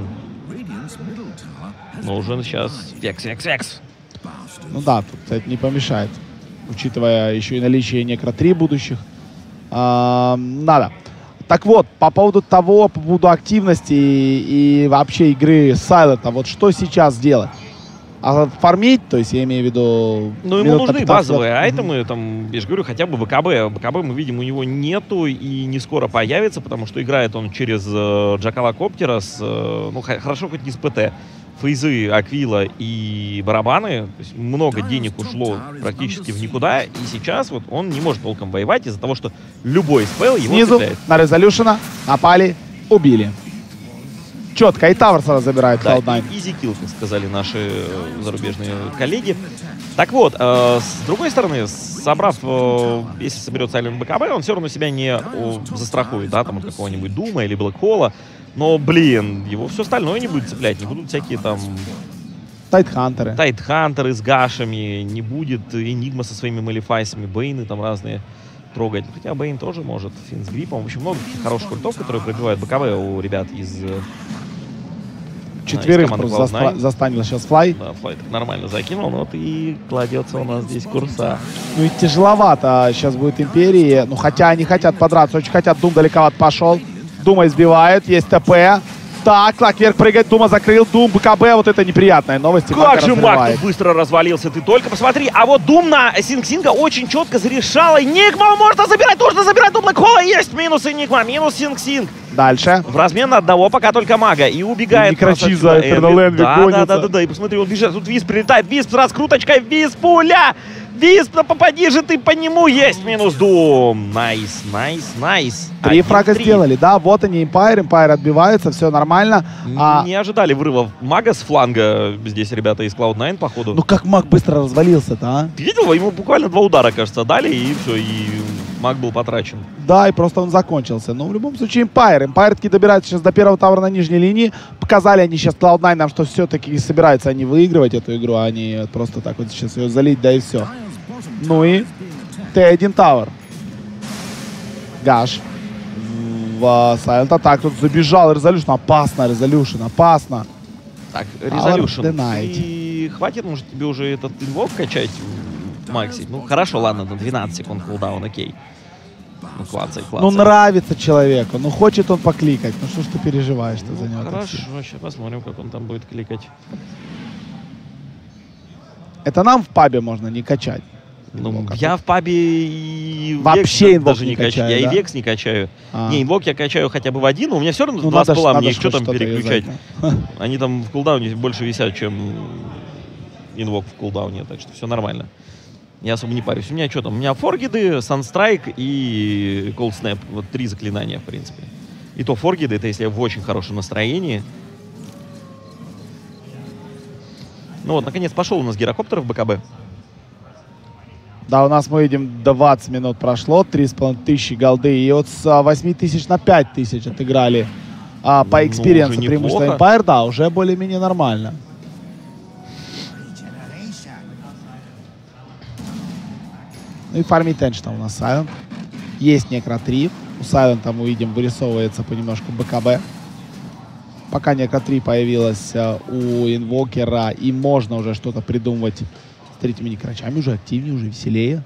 Но уже сейчас векс, векс, векс. Ну да, тут это не помешает, учитывая еще и наличие Некро три будущих. А, надо. Так вот, по поводу того, по поводу активности и, и вообще игры Сайлента, вот что сейчас делать? А фармить, то есть я имею в виду... Ну, ему нужны базовые айтемы, там, я же говорю, хотя бы БКБ. БКБ, мы видим, у него нету и не скоро появится, потому что играет он через э, Джакала Коптера с, э, ну, хорошо хоть не с ПТ. Фейзы, Аквила и барабаны. То есть много денег ушло практически в никуда. И сейчас вот он не может толком воевать из-за того, что любой спел его снизу цепляет. На Резолюшена напали, убили. Четко, и Тавр сразу забирает Да, клауд найн. easy kill, как сказали наши э, зарубежные коллеги. Так вот, э, с другой стороны, собрав, э, если соберет Silent БКБ, он все равно себя не э, застрахует, да, там от какого-нибудь Дума или Блэкхола. Но, блин, его все остальное не будет цеплять. Не будут всякие там... Тайтхантеры. Тайтхантеры с гашами. Не будет Энигма со своими малифайсами. Бейны там разные трогать. Хотя Бейн тоже может. Финн с гриппом. В общем, много хороших ультов, которые пробивают БКБ у ребят из... Четверых просто заста застанил сейчас Флай. Да, Флай так нормально закинул. Вот и кладется у нас здесь курса. Ну и тяжеловато сейчас будет Империи. Ну хотя они хотят подраться. Очень хотят. Дум далековато пошел. Дума избивают, есть ТП. Так, Clockwork прыгает, Дума закрыл, Дум, БКБ, вот это неприятная новость. Как же Маг быстро развалился, ты только посмотри. А вот Дум на Синг-Синга очень четко зарешал. Энигма можно забирать, нужно забирать у Блэкхола. Есть минус Энигма, минус Синг-Синг. Дальше. В размен на одного пока только Мага. И убегает. Некрачи за Этернал Энви да, да, да, да, да. И посмотри, он бежит. Тут Висп прилетает. Висп с раскруточкой. Висп пуля. Висп, попади же ты по нему. Есть минус Дум. Найс, найс, найс. Три фрага сделали, да. Вот они, Empire. Empire отбивается, все нормально. А... Не ожидали вырыва Мага с фланга. Здесь ребята из клауд найн, походу. Ну как Маг быстро развалился-то, а? Ты видел? Ему буквально два удара, кажется, дали, и все, и Маг был потрачен. Да, и просто он закончился. Но в любом случае Empire. Empire таки добирается сейчас до первого тавра на нижней линии. Показали они сейчас клауд найн нам, что все-таки собираются они выигрывать эту игру, а они просто так вот сейчас ее залить, да и все. Ну и Т один Tower. Гаш. В Silent Attack тут забежал. Резолюшн. Опасно, Резолюшн. Опасно. Так, Резолюшн. И хватит, может, тебе уже этот инвок качать, Макси? Ну, хорошо, ладно, на двенадцать секунд кулдаун, окей. Ну, клацай, клацай. Ну, нравится человеку. Ну, хочет он покликать. Ну, что ж ты переживаешь-то ну, за него? Хорошо, сейчас посмотрим, как он там будет кликать. Это нам в пабе можно не качать. Ну, инвок, я а в пабе и вообще инвок даже не не качаю. качаю, Я да? и векс не качаю. А. Не, инвок я качаю хотя бы в один, но у меня все равно Ну, два надо ж- спала, надо мне ж что там что-то переключать? юзать, да. Они там в кулдауне больше висят, чем инвок в кулдауне, так что все нормально. Я особо не парюсь. У меня что там? У меня форгиды, Санстрайк и Cold Snap. Вот три заклинания, в принципе. И то форгиды, это если я в очень хорошем настроении. Ну вот, наконец, пошел у нас гирокоптер в БКБ. Да, у нас мы видим, двадцать минут прошло, три с половиной тысячи голды. И вот с восьми тысяч на пять тысяч отыграли а, по Ну, экспириенсу уже преимущество неплохо. Empire. Да, уже более-менее нормально. Ну и фармить Энш там у нас Silent. Есть Некро три. У Сайлента мы видим, вырисовывается понемножку БКБ. Пока Неко три появилась uh, у Инвокера, и можно уже что-то придумывать с третьими Некрачами, уже активнее, уже веселее.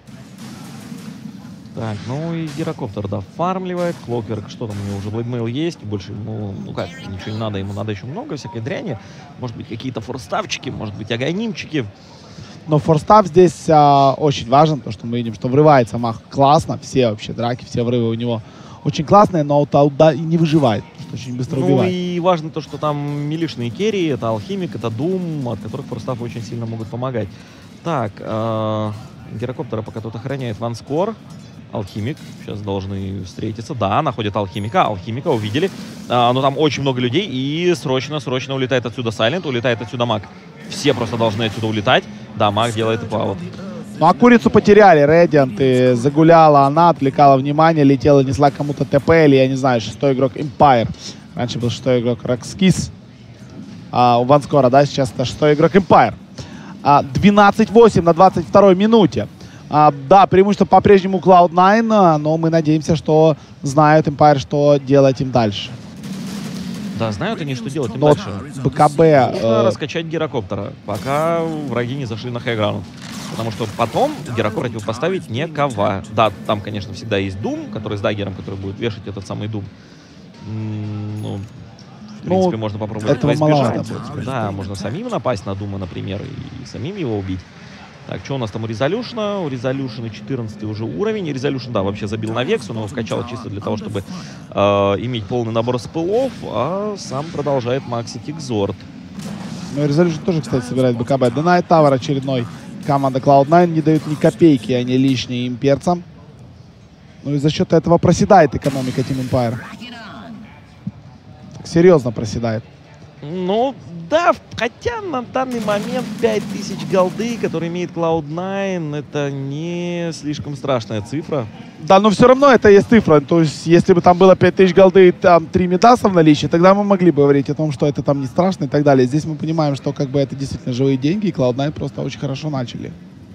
Так, ну и Гирокоптер, да, фармливает. Клокверк, что там у него уже блэдмейл есть, больше ему, ну как, ничего не надо, ему надо еще много всякой дряни. Может быть, какие-то форставчики, может быть, аганимчики. Но форстав здесь а, очень важен, потому что мы видим, что врывается Мах классно, все вообще драки, все врывы у него очень классные, но Тауда и не выживает, потому что очень быстро ну убивает. И важно то, что там милишные керри, это Алхимик, это Дум, от которых форстав очень сильно могут помогать. Так, э, Гирокоптера пока тут охраняет Ванскор. Алхимик, сейчас должны встретиться. Да, находят Алхимика, Алхимика увидели. А, но там очень много людей, и срочно-срочно улетает отсюда Сайлент, улетает отсюда Маг. Все просто должны отсюда улетать. Да, Маг делает эпаут. Ну а курицу потеряли, Рэдиант, и загуляла она, отвлекала внимание, летела, несла кому-то ТП, или, я не знаю, шестой игрок Empire. Раньше был шестой игрок Рокскис. А, у Ванскора, да, сейчас это шестой игрок Empire. А, двенадцать восемь на двадцать второй минуте. А, да, преимущество по-прежнему клауд найн, но мы надеемся, что знают Empire, что делать им дальше. Да, знают они, что делать им Но дальше. БКБ... Нужно Э... раскачать Гирокоптера, пока враги не зашли на хайграунд. Потому что потом Гирокоптер противопоставить некого. Да, там, конечно, всегда есть Дум, который с даггером, который будет вешать этот самый Дум. Ну, в принципе, ну, можно попробовать этого избежать. Да, можно самим напасть на Дума, например, и самим его убить. Так, что у нас там у Резолюшна? У Резолюшна четырнадцатый уже уровень. Резолюшн, да, вообще забил на Вексу, но вкачал чисто для того, чтобы э, иметь полный набор спылов, а сам продолжает максить Экзорт. Ну, Резолюшн тоже, кстати, собирает БКБ. Денайт Тавер очередной. Команда клауд найн не дают ни копейки, они лишние имперцам. Ну и за счет этого проседает экономика Team Empire. Так, серьезно проседает. Ну, да, хотя на данный момент пять тысяч голды, который имеет клауд найн, это не слишком страшная цифра. Да, но все равно это есть цифра. То есть, если бы там было пять тысяч голды и там три медаса в наличии, тогда мы могли бы говорить о том, что это там не страшно и так далее. Здесь мы понимаем, что как бы это действительно живые деньги, и клауд найн просто очень хорошо начали.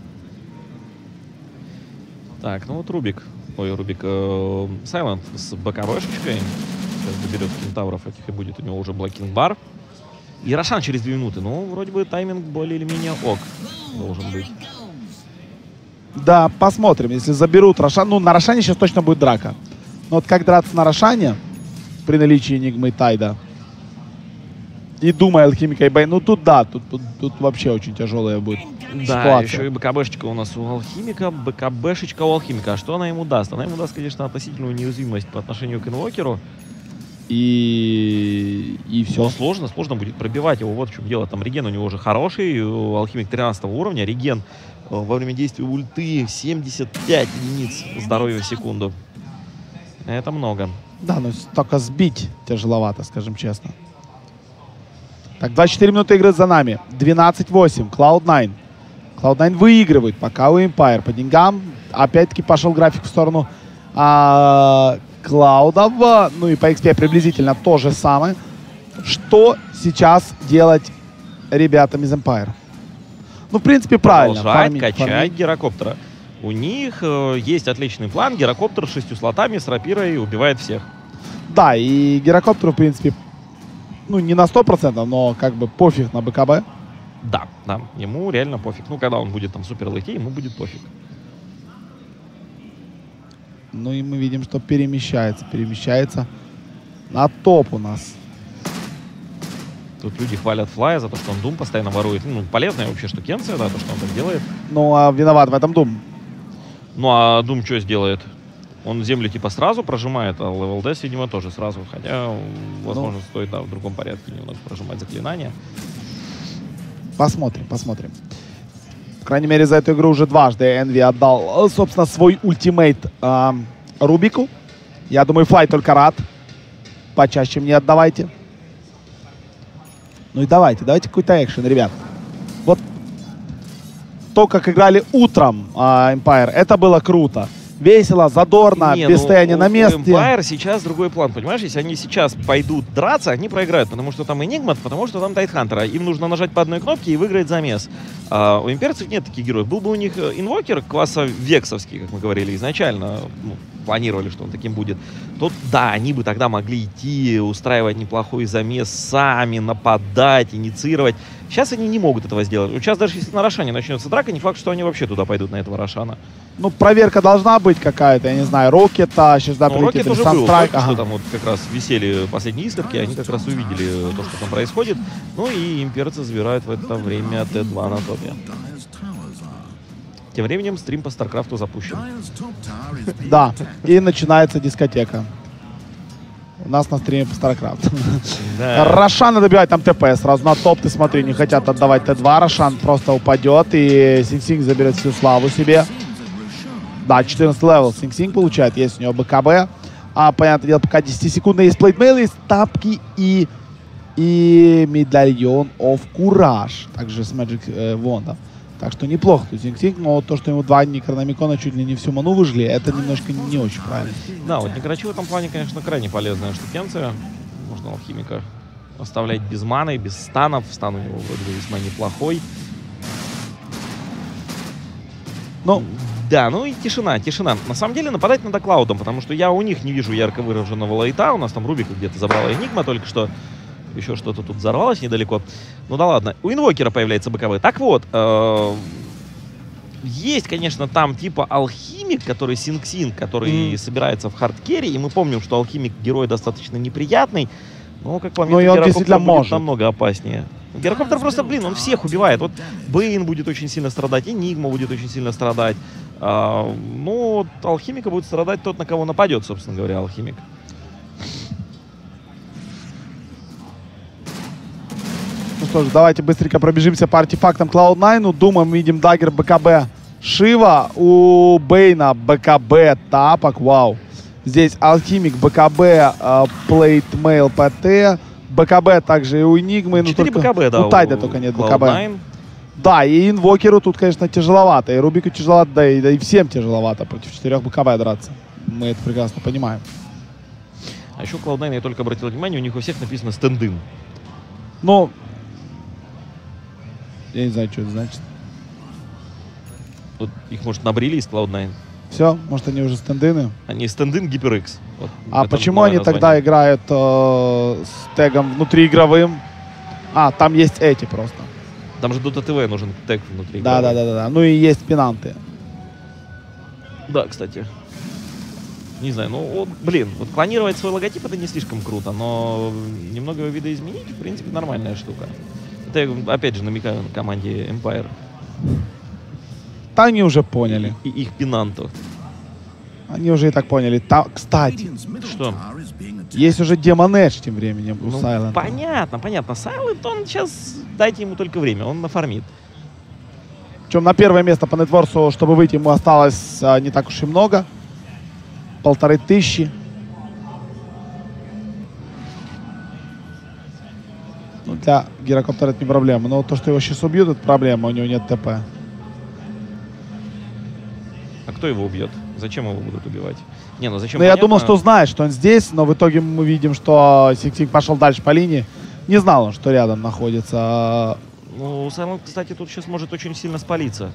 Так, ну вот Рубик. Ой, Рубик. Э, Сайлент с БКБшечкой. Сейчас доберет кентавров этих, и будет у него уже блокинг-бар. И Рошан через две минуты. Ну, вроде бы тайминг более или менее ок должен быть. Да, посмотрим. Если заберут Рошан... Ну, на Рошане сейчас точно будет драка. Но вот как драться на Рошане при наличии Энигмы и Тайда и Дума, Алхимика и Бэй, ну тут да, тут, тут, тут вообще очень тяжелая будет да, ситуация. Еще и БКБшечка у нас у Алхимика, БКБшечка у Алхимика. А что она ему даст? Она ему даст, конечно, относительную неуязвимость по отношению к Инвокеру. И, и все. Но сложно, сложно будет пробивать его. Вот в чем дело. Там реген у него уже хороший. Алхимик тринадцатого уровня. Реген во время действия ульты семьдесят пять единиц здоровья в секунду. Это много. Да, но только сбить тяжеловато, скажем честно. Так, двадцать четыре минуты игры за нами. двенадцать восемь. клауд найн. клауд найн выигрывает пока у Empire. По деньгам опять-таки пошел график в сторону а, Клаудов. Ну и по экспе приблизительно то же самое. Что сейчас делать ребятам из Empire? Ну, в принципе, правильно. Продолжать Фармить, качать фармить. Гирокоптера. У них э, есть отличный план. Гирокоптер с шестью слотами, с рапирой убивает всех. Да, и Гирокоптеру, в принципе, ну, не на сто процентов, но как бы пофиг на БКБ. Да, да, ему реально пофиг. Ну, когда он будет там супер лейте, ему будет пофиг. Ну и мы видим, что перемещается, перемещается на топ у нас. Тут люди хвалят Флая за то, что он Дум постоянно ворует. Ну, полезная вообще штукенция, да, то, что он так делает. Ну, а виноват в этом Дум. Ну, а Дум что сделает? Он землю типа сразу прожимает, а левел десять, видимо, тоже сразу. Хотя, возможно, ну, стоит, да, в другом порядке немного прожимать заклинания. Посмотрим, посмотрим. По крайней мере, за эту игру уже дважды Энви отдал, собственно, свой ультимейт э, Рубику. Я думаю, Флай только рад. Почаще мне отдавайте. Ну и давайте, давайте какой-то экшен, ребят. Вот то, как играли утром э, Empire, это было круто. Весело, задорно, Не, без ну, стояния у, на месте. У Empire сейчас другой план, понимаешь? Если они сейчас пойдут драться, они проиграют, потому что там Энигма, потому что там Тайтхантер. Им нужно нажать по одной кнопке и выиграть замес. А у имперцев нет таких героев. Был бы у них инвокер класса вексовский, как мы говорили изначально, ну, планировали, что он таким будет, то да, они бы тогда могли идти, устраивать неплохой замес сами, нападать, инициировать. Сейчас они не могут этого сделать. Сейчас даже если на Рошане начнется драка, не факт, что они вообще туда пойдут, на этого Рошана. Ну, проверка должна быть какая-то, я не знаю, Рокета, сейчас, да, Ну, прилетит, Рокет уже был, Санстрайк, только ага. что там вот как раз висели последние искорки, они как раз увидели то, что там происходит. Ну и имперцы забирают в это время Т два на топе. Dyer's towers are. Тем временем стрим по Старкрафту запущен. Dyer's top tower is being Да, attacked. и начинается дискотека. У нас на стриме по StarCraft. Да. Рошана добивает там ТП сразу на топ, ты смотри, не хотят отдавать Т два, Рошан просто упадет, и Синг-Синг заберет всю славу себе. Да, четырнадцатый левел Синг-Синг получает, есть у него БКБ. А, понятное дело, пока десятисекундный есть плейтмейл, есть тапки и, и медальон of Courage, также с Magic э, Wand. Так что неплохо тут Синг-Синг, но то, что ему два Некрономикона чуть ли не всю ману выжили, это немножко не очень правильно. Да, вот Некрочи в этом плане, конечно, крайне полезная штукенция. Можно алхимика оставлять без маны, без станов. Стан у него вроде бы весьма неплохой. Ну, Да, ну и тишина, тишина. На самом деле нападать надо Клаудом, потому что я у них не вижу ярко выраженного лайта. У нас там Рубика где-то забрала Энигма только что. Еще что-то тут взорвалось недалеко. Ну да ладно. У Инвокера появляется БКБ. Так вот, э есть, конечно, там типа Алхимик, который Синг-Синг, который Mm. собирается в хардкере. И мы помним, что Алхимик герой достаточно неприятный. Но, как по мне, Ну, и он Гирокоптер действительно будет может. намного опаснее. Гирокоптер просто, блин, он всех убивает. Вот Бэйн будет очень сильно страдать, Энигма будет очень сильно страдать. А, ну, вот Алхимика будет страдать тот, на кого нападет, собственно говоря, Алхимик. Ну что ж, давайте быстренько пробежимся по артефактам клауд найн. У Дума мы видим даггер, БКБ, Шива. У Бейна БКБ, тапок, вау. Здесь Алхимик, БКБ, э, Плейтмейл, ПТ. БКБ также и у Энигмы. Ну, четыре только БКБ, да. У Тайда только нет клауд БКБ. найн. Да, и Инвокеру тут, конечно, тяжеловато. И Рубику тяжеловато, да и, да и всем тяжеловато против четырех БКБ драться. Мы это прекрасно понимаем. А еще клауд найн, я только обратил внимание, у них у всех написано стендин. Ну, я не знаю, что это значит. Вот их, может, набрили из клауд найн. Все, может, они уже стендины. Они стендин HyperX. Вот, А это почему новое они название. тогда играют э, с тегом внутриигровым? А, там есть эти просто. Там же Dota ти ви нужен тег внутри. Да, да, да, да, да. Ну и есть пенанты. Да, кстати. Не знаю, ну, вот, блин, вот клонировать свой логотип это не слишком круто, но немного его видоизменить, в принципе, нормальная штука. Это я, опять же, намекаю на команде Empire. Да, они уже поняли. И их пенанту. Они уже и так поняли. Та, кстати, Radiant's middle Что? tower is being attacked. есть уже Демон Эдж тем временем у Ну, Сайлента. понятно, понятно. Сайлент, он сейчас, дайте ему только время, он нафармит. Причем на первое место по нетворсу, чтобы выйти, ему осталось а, не так уж и много. Полторы тысячи. Ну, для Гирокоптера это не проблема. Но то, что его сейчас убьют, это проблема. У него нет ТП. А кто его убьет? Зачем его будут убивать? Не, ну зачем? Ну, я понятно. думал, что знает, что он здесь, но в итоге мы видим, что Синг-Синг пошел дальше по линии. Не знал он, что рядом находится. Ну, Сайлент, кстати, тут сейчас может очень сильно спалиться.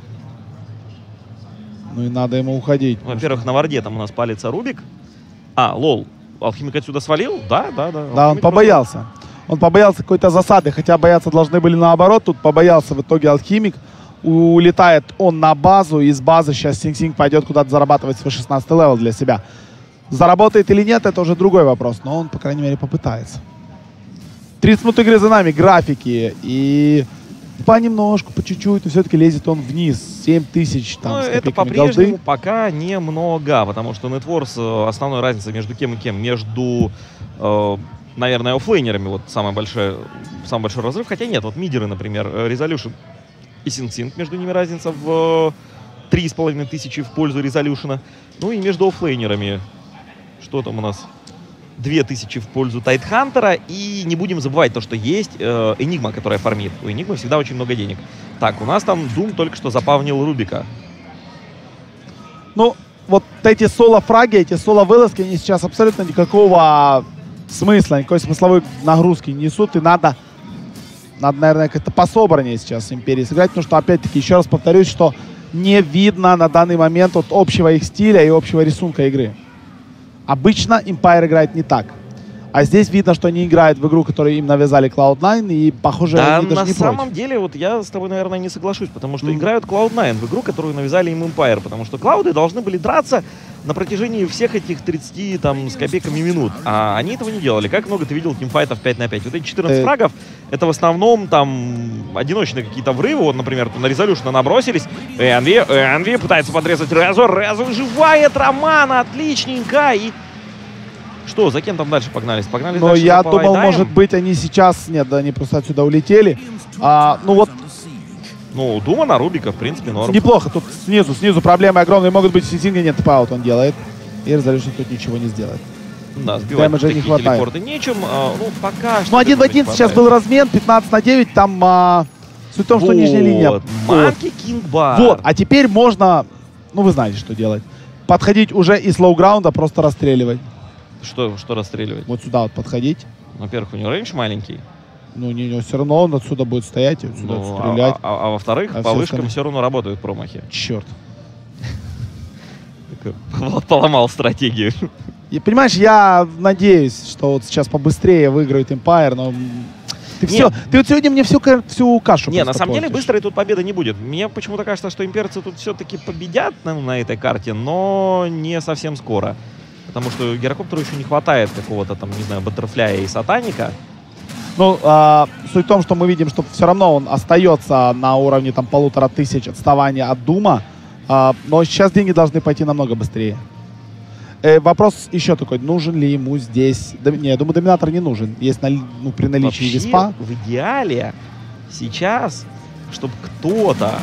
Ну и надо ему уходить. Во-первых, на варде там у нас палится Рубик. А, лол. Алхимик отсюда свалил? Да, да, да. Да, он Алхимик побоялся. Он побоялся какой-то засады, хотя бояться должны были наоборот. Тут побоялся в итоге Алхимик. Улетает он на базу, и с базы сейчас Синг-Синг пойдет куда-то зарабатывать свой шестнадцатый левел для себя. Заработает или нет, это уже другой вопрос, но он, по крайней мере, попытается. тридцать минут игры за нами, графики, и понемножку, по чуть-чуть, но все-таки лезет он вниз. семь тысяч там Ну, с это копейками по-прежнему голды. пока немного, потому что Netwars, э, основная разница между кем и кем, между, э, наверное, оффлейнерами, вот самый большой, самый большой разрыв, хотя нет, вот мидеры, например, э, Resolution и Синг-Синг, между ними разница в три с половиной тысячи в пользу Resolution, ну и между оффлейнерами, что там у нас, две тысячи в пользу Тайтхантера, и не будем забывать то, что есть э, Энигма, которая фармит. У Энигмы всегда очень много денег. Так, у нас там Дум только что запавнил Рубика. Ну, вот эти соло-фраги, эти соло-вылазки, они сейчас абсолютно никакого смысла, никакой смысловой нагрузки не несут, и надо, надо, наверное, как-то пособраннее сейчас Империи сыграть, потому что, опять-таки, еще раз повторюсь, что не видно на данный момент от общего их стиля и общего рисунка игры. Обычно Empire играет не так. А здесь видно, что они играют в игру, которую им навязали клауд найн, и, похоже, да, они даже на не самом против. деле, вот я с тобой, наверное, не соглашусь, потому что Ну. играют клауд найн в игру, которую навязали им Empire, потому что клауды должны были драться на протяжении всех этих тридцати там, с копейками минут, а они этого не делали. Как много ты видел тимфайтов пять на пять? Вот эти четырнадцать Э. фрагов, это в основном там одиночные какие-то врывы, вот, например, на Резолюшна набросились, Энви, Энви пытается подрезать Резу, Резу выживает, Роман, отличненько, и... Что, за кем там дальше погнались? Погнались Но дальше я за думал, Палайдаем? может быть, они сейчас... Нет, да, они просто отсюда улетели. А, ну вот, Ну, Дума на Рубика, в принципе, норм. неплохо. Тут снизу, снизу проблемы огромные могут быть. Синга нет, тп-аут он делает. И Резолюшн тут ничего не сделает. Да, сбивать Дэмэджа не такие хватает. телепорты нечем. А, ну, пока что... Ну, один в этого не один сейчас хватает. был размен, пятнадцать на девять. Там а, суть в том, что Вот, нижняя линия... Вот. Манки Кинг Бар. Вот, а теперь можно... Ну, вы знаете, что делать. Подходить уже и с лоу-граунда просто расстреливать. Что, что расстреливать? Вот сюда вот подходить. Во-первых, у него рейндж маленький. Ну, не, не, все равно он отсюда будет стоять и отсюда Ну, стрелять. а, а- а во-вторых, А по все вышкам остальные? все равно работают промахи. Черт. Влад поломал стратегию. И, понимаешь, я надеюсь, что вот сейчас побыстрее выиграет Empire, но... м, Ты, все, Нет. ты вот сегодня мне всю, ка- всю кашу Не, на просто самом деле портишь. быстрой тут победы не будет. Мне почему-то кажется, что имперцы тут все-таки победят на, на этой карте, но не совсем скоро. Потому что Гирокоптеру еще не хватает какого-то там, не знаю, Баттерфляя и Сатаника. Ну, а, суть в том, что мы видим, что все равно он остается на уровне там полутора тысяч отставания от Дума. А, но сейчас деньги должны пойти намного быстрее. Э, вопрос еще такой, нужен ли ему здесь... Да, не, я думаю, доминатор не нужен. Есть на, ну, при наличии Вообще, виспа. в идеале сейчас, чтобы кто-то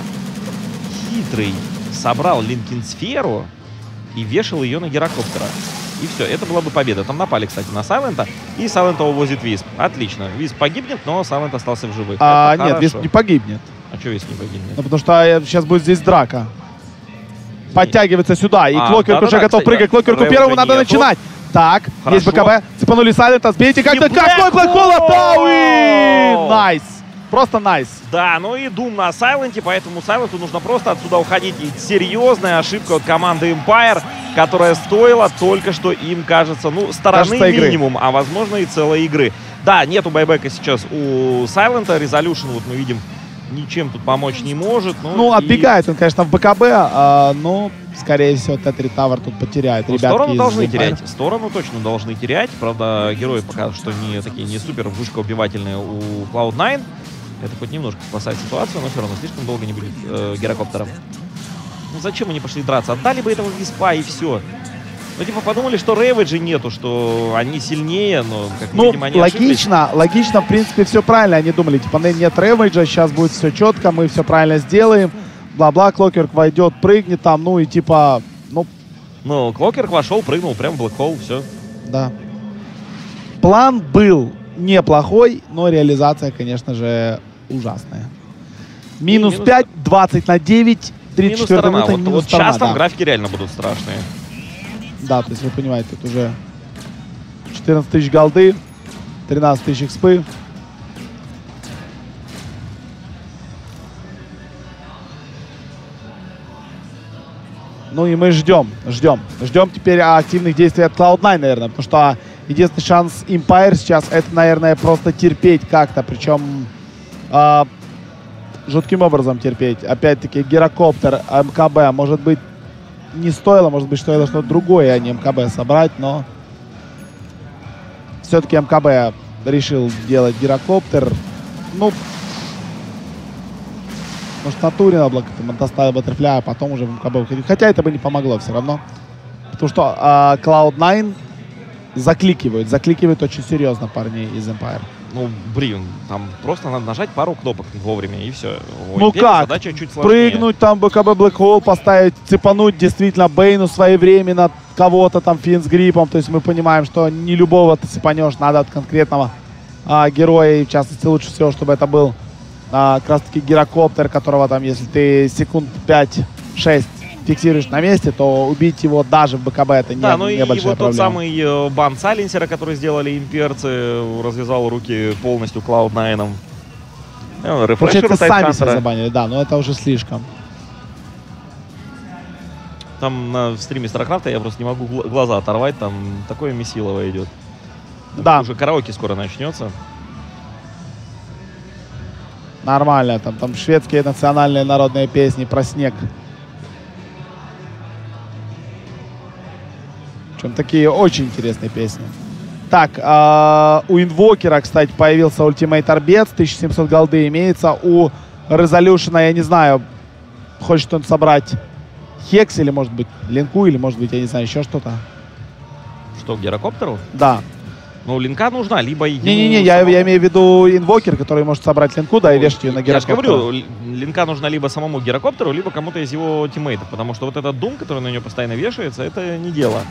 хитрый собрал Линкин-сферу и вешал ее на Гирокоптера. И все, это была бы победа. Там напали, кстати, на Сайлента, и Сайлента увозит Висп. Отлично. Висп погибнет, но Сайлент остался в живых. А, Это нет, хорошо. Висп не погибнет. А что Висп не погибнет? Ну, потому что сейчас будет здесь драка. Подтягивается сюда, и А, Клокерк да-да-да, уже готов кстати, прыгать. да. Клокерку Рэя первому уже надо нету. начинать. Так, есть Хорошо. БКБ. Цепанули Сайлента, сбейте как-то. И Какой Black Black Hole Hole! Тауи! Найс. Просто найс. Да, ну и Дум на Сайленте, поэтому Сайленту нужно просто отсюда уходить. И серьезная ошибка от команды Empire, которая стоила только что им, кажется, ну, стороны Кажется, игры. минимум, а возможно и целой игры. Да, нету байбека сейчас у Сайлента. Резолюшн, вот мы видим, ничем тут помочь не может. Ну, Ну, и- отбегает он, конечно, в БКБ, а, но, скорее всего, Т-три Тавер тут потеряет. Ну, Ребятки сторону из должны Empire. терять. Сторону точно должны терять. Правда, герои пока что не такие не супер вышкоубивательные у клауд найн. Это хоть немножко спасает ситуацию, но все равно слишком долго не будет э, Гирокоптера. Ну зачем они пошли драться? Отдали бы этого Виспа и все. Ну типа подумали, что Рэвиджа нету, что они сильнее, но как мы Ну, видим, они ошиблись. логично, логично, в принципе, все правильно. Они думали, типа, нет Рэвиджа, сейчас будет все четко, мы все правильно сделаем. Бла-бла, Клокерк войдет, прыгнет там, ну и типа, ну, Ну, Клокерк вошел, прыгнул прям в Black Hole, все. да. План был неплохой, но реализация, конечно же, ужасная. Минус минус- пять, двадцать на девять, тридцать Минус четвёртая сторона. минута, Вот, минус вот сторона, сейчас там да. графики реально будут страшные. Да, то есть вы понимаете, тут уже четырнадцать тысяч голды, тринадцать тысяч экспы. Ну и мы ждем, ждем. Ждем теперь активных действий от клауд найн, наверное, потому что единственный шанс Empire сейчас это, наверное, просто терпеть как-то, причем а, жутким образом терпеть. Опять-таки Гирокоптер, МКБ, может быть, не стоило, может быть, стоило что-то другое, а не МКБ собрать, но все-таки МКБ решил делать Гирокоптер. Ну, может, на туре надо было как-то доставить Баттерфляя, а потом уже в МКБ выходить. Хотя это бы не помогло все равно. Потому что а, клауд найн закликивают, закликивают очень серьезно парней из Empire. Ну, блин, там просто надо нажать пару кнопок вовремя, и все. Ну как? Задача чуть сложнее. Прыгнуть там, БКБ Black Hole поставить, цепануть действительно Бейну своевременно, кого-то там фин с гриппом. То есть мы понимаем, что не любого ты цепанешь, надо от конкретного а, героя. И в частности, лучше всего, чтобы это был а, как раз таки Гирокоптер, которого там, если ты секунд пять-шесть фиксируешь на месте, то убить его даже в БКБ это не, Да, ну и небольшая вот тот проблема. самый э, бан Сайленсера, который сделали имперцы, развязал руки полностью клауд найном. Рефрешер Получается, у сами себя Тайдхантера. забанили, да, но это уже слишком. Там на в стриме Старкрафта я просто не могу гл- глаза оторвать, там такое месилово идет. Да. Уже караоке скоро начнется. Нормально. Там, там шведские национальные народные песни про снег. Причем такие очень интересные песни. Так, э, у Инвокера, кстати, появился Ultimate Арбец. тысяча семьсот голды имеется. У Резолюшена, я не знаю, хочет он собрать Хекс или, может быть, Линку, или, может быть, я не знаю, еще что-то. Что, гирокоптеру? Да. Ну, линка нужна, либо ему Не-не-не, я, самому- я имею в виду Инвокер, который может собрать Линку, да, и вешать ее на Я же гирокоптер. говорю, ли- линка нужна либо самому гирокоптеру, либо кому-то из его тиммейтов, потому что вот этот Дум, который на нее постоянно вешается, это не дело.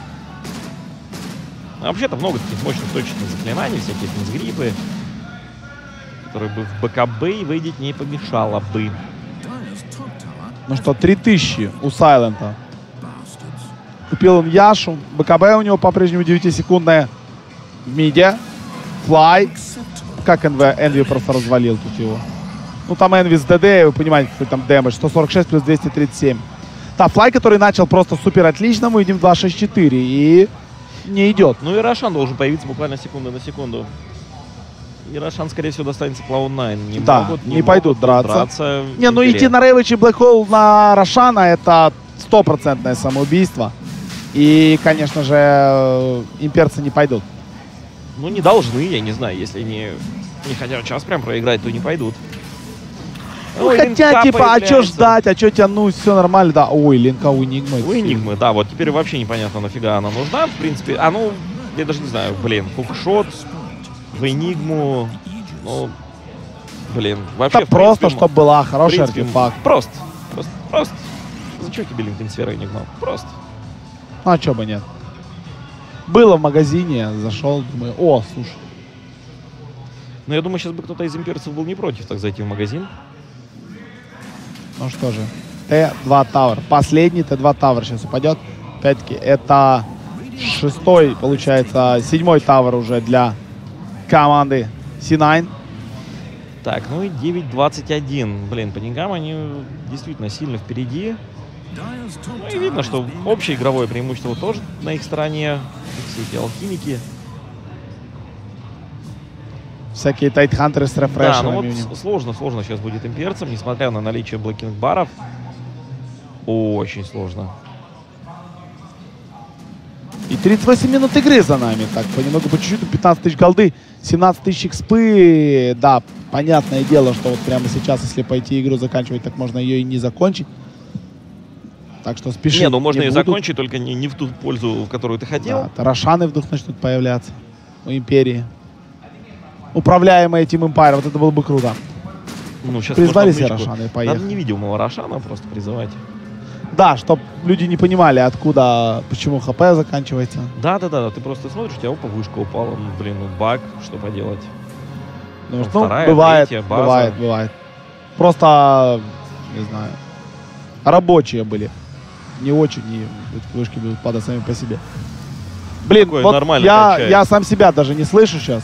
А вообще-то много таких мощных точечных заклинаний, всякие финсгрипы, которые бы в БКБ выйдет не помешало бы. Dyer's top tower Ну что, три тысячи у Сайлента. bastards. Купил он Яшу. БКБ у него по-прежнему девятисекундная в миде. Флай. Acceptable. Как эн ви? Энви просто развалил тут его. Ну там Энви с ДД, вы понимаете, какой там дэмэдж. сто сорок шесть плюс двести тридцать семь. Да, Флай, который начал просто супер отлично, мы видим два шесть четыре. И не идет. Ну и Рошан должен появиться буквально секунду на секунду. И Рошан, скорее всего, достанется клауд найн. Не Да, могут, не пойдут могут драться. драться Не, ну Империя. идти на Рэвидж и Блэк Холл на Рошана это стопроцентное самоубийство. И, конечно же, э, имперцы не пойдут. Ну, не должны, я не знаю. Если они не хотят сейчас прям проиграть, то не пойдут. Ну, Ой, хотя, Линка типа, а чё появляется. ждать, а чё тянуть, все нормально, да. Ой, Линка у Энигмы. У Энигмы, да, вот теперь вообще непонятно, нафига она нужна. В принципе, а ну, я даже не знаю, блин, хукшот в Энигму, ну, блин, вообще, Это в просто, принципе, чтобы была в хороший принципе, артефакт. Просто, просто, просто. Зачем тебе Линкенсфера Энигма? Просто. Ну, а чё бы нет. Было в магазине, зашел, думаю, о, слушай. Но я думаю, сейчас бы кто-то из имперцев был не против так зайти в магазин. Ну что же, Т два Тавр. Последний Т два Тавр сейчас упадет. Опять-таки, это шестой, получается, седьмой Тавр уже для команды си девять. Так, ну и девять двадцать один. Блин, по деньгам они действительно сильно впереди. Dyer's top Ну и видно, tower что is being общее игровое преимущество тоже на их стороне. Все эти алхимики. Всякие тайтхантеры с Да, рефрешерами ну у них. вот сложно, сложно сейчас будет имперцам, несмотря на наличие блокинг-баров. Очень сложно. И тридцать восемь минут игры за нами. Так, понемногу, по чуть-чуть, пятнадцать тысяч голды, семнадцать тысяч экспы. Да, понятное дело, что вот прямо сейчас, если пойти игру заканчивать, так можно ее и не закончить. Так что спешить Не, ну можно не и будут. закончить, только не, не в ту пользу, в которую ты хотел. Да, Тарашаны вдруг начнут появляться у Империи. Управляемые Team Empire, вот это было бы круто. Ну, сейчас Призвали можно себе отмычку. Рошана и Надо поехали. невидимого Рошана просто призывать. Да, чтобы люди не понимали, откуда, почему ХП заканчивается. Да-да-да, ты просто смотришь, у тебя опа, вышка упала. Ну, блин, ну баг, что поделать. Ну, Ну, ну, вторая, бывает, третья база. бывает, бывает. Просто, не знаю, рабочие были. Не очень, и вышки будут падать сами по себе. Блин, Такой вот нормально я, качает. я сам себя даже не слышу сейчас.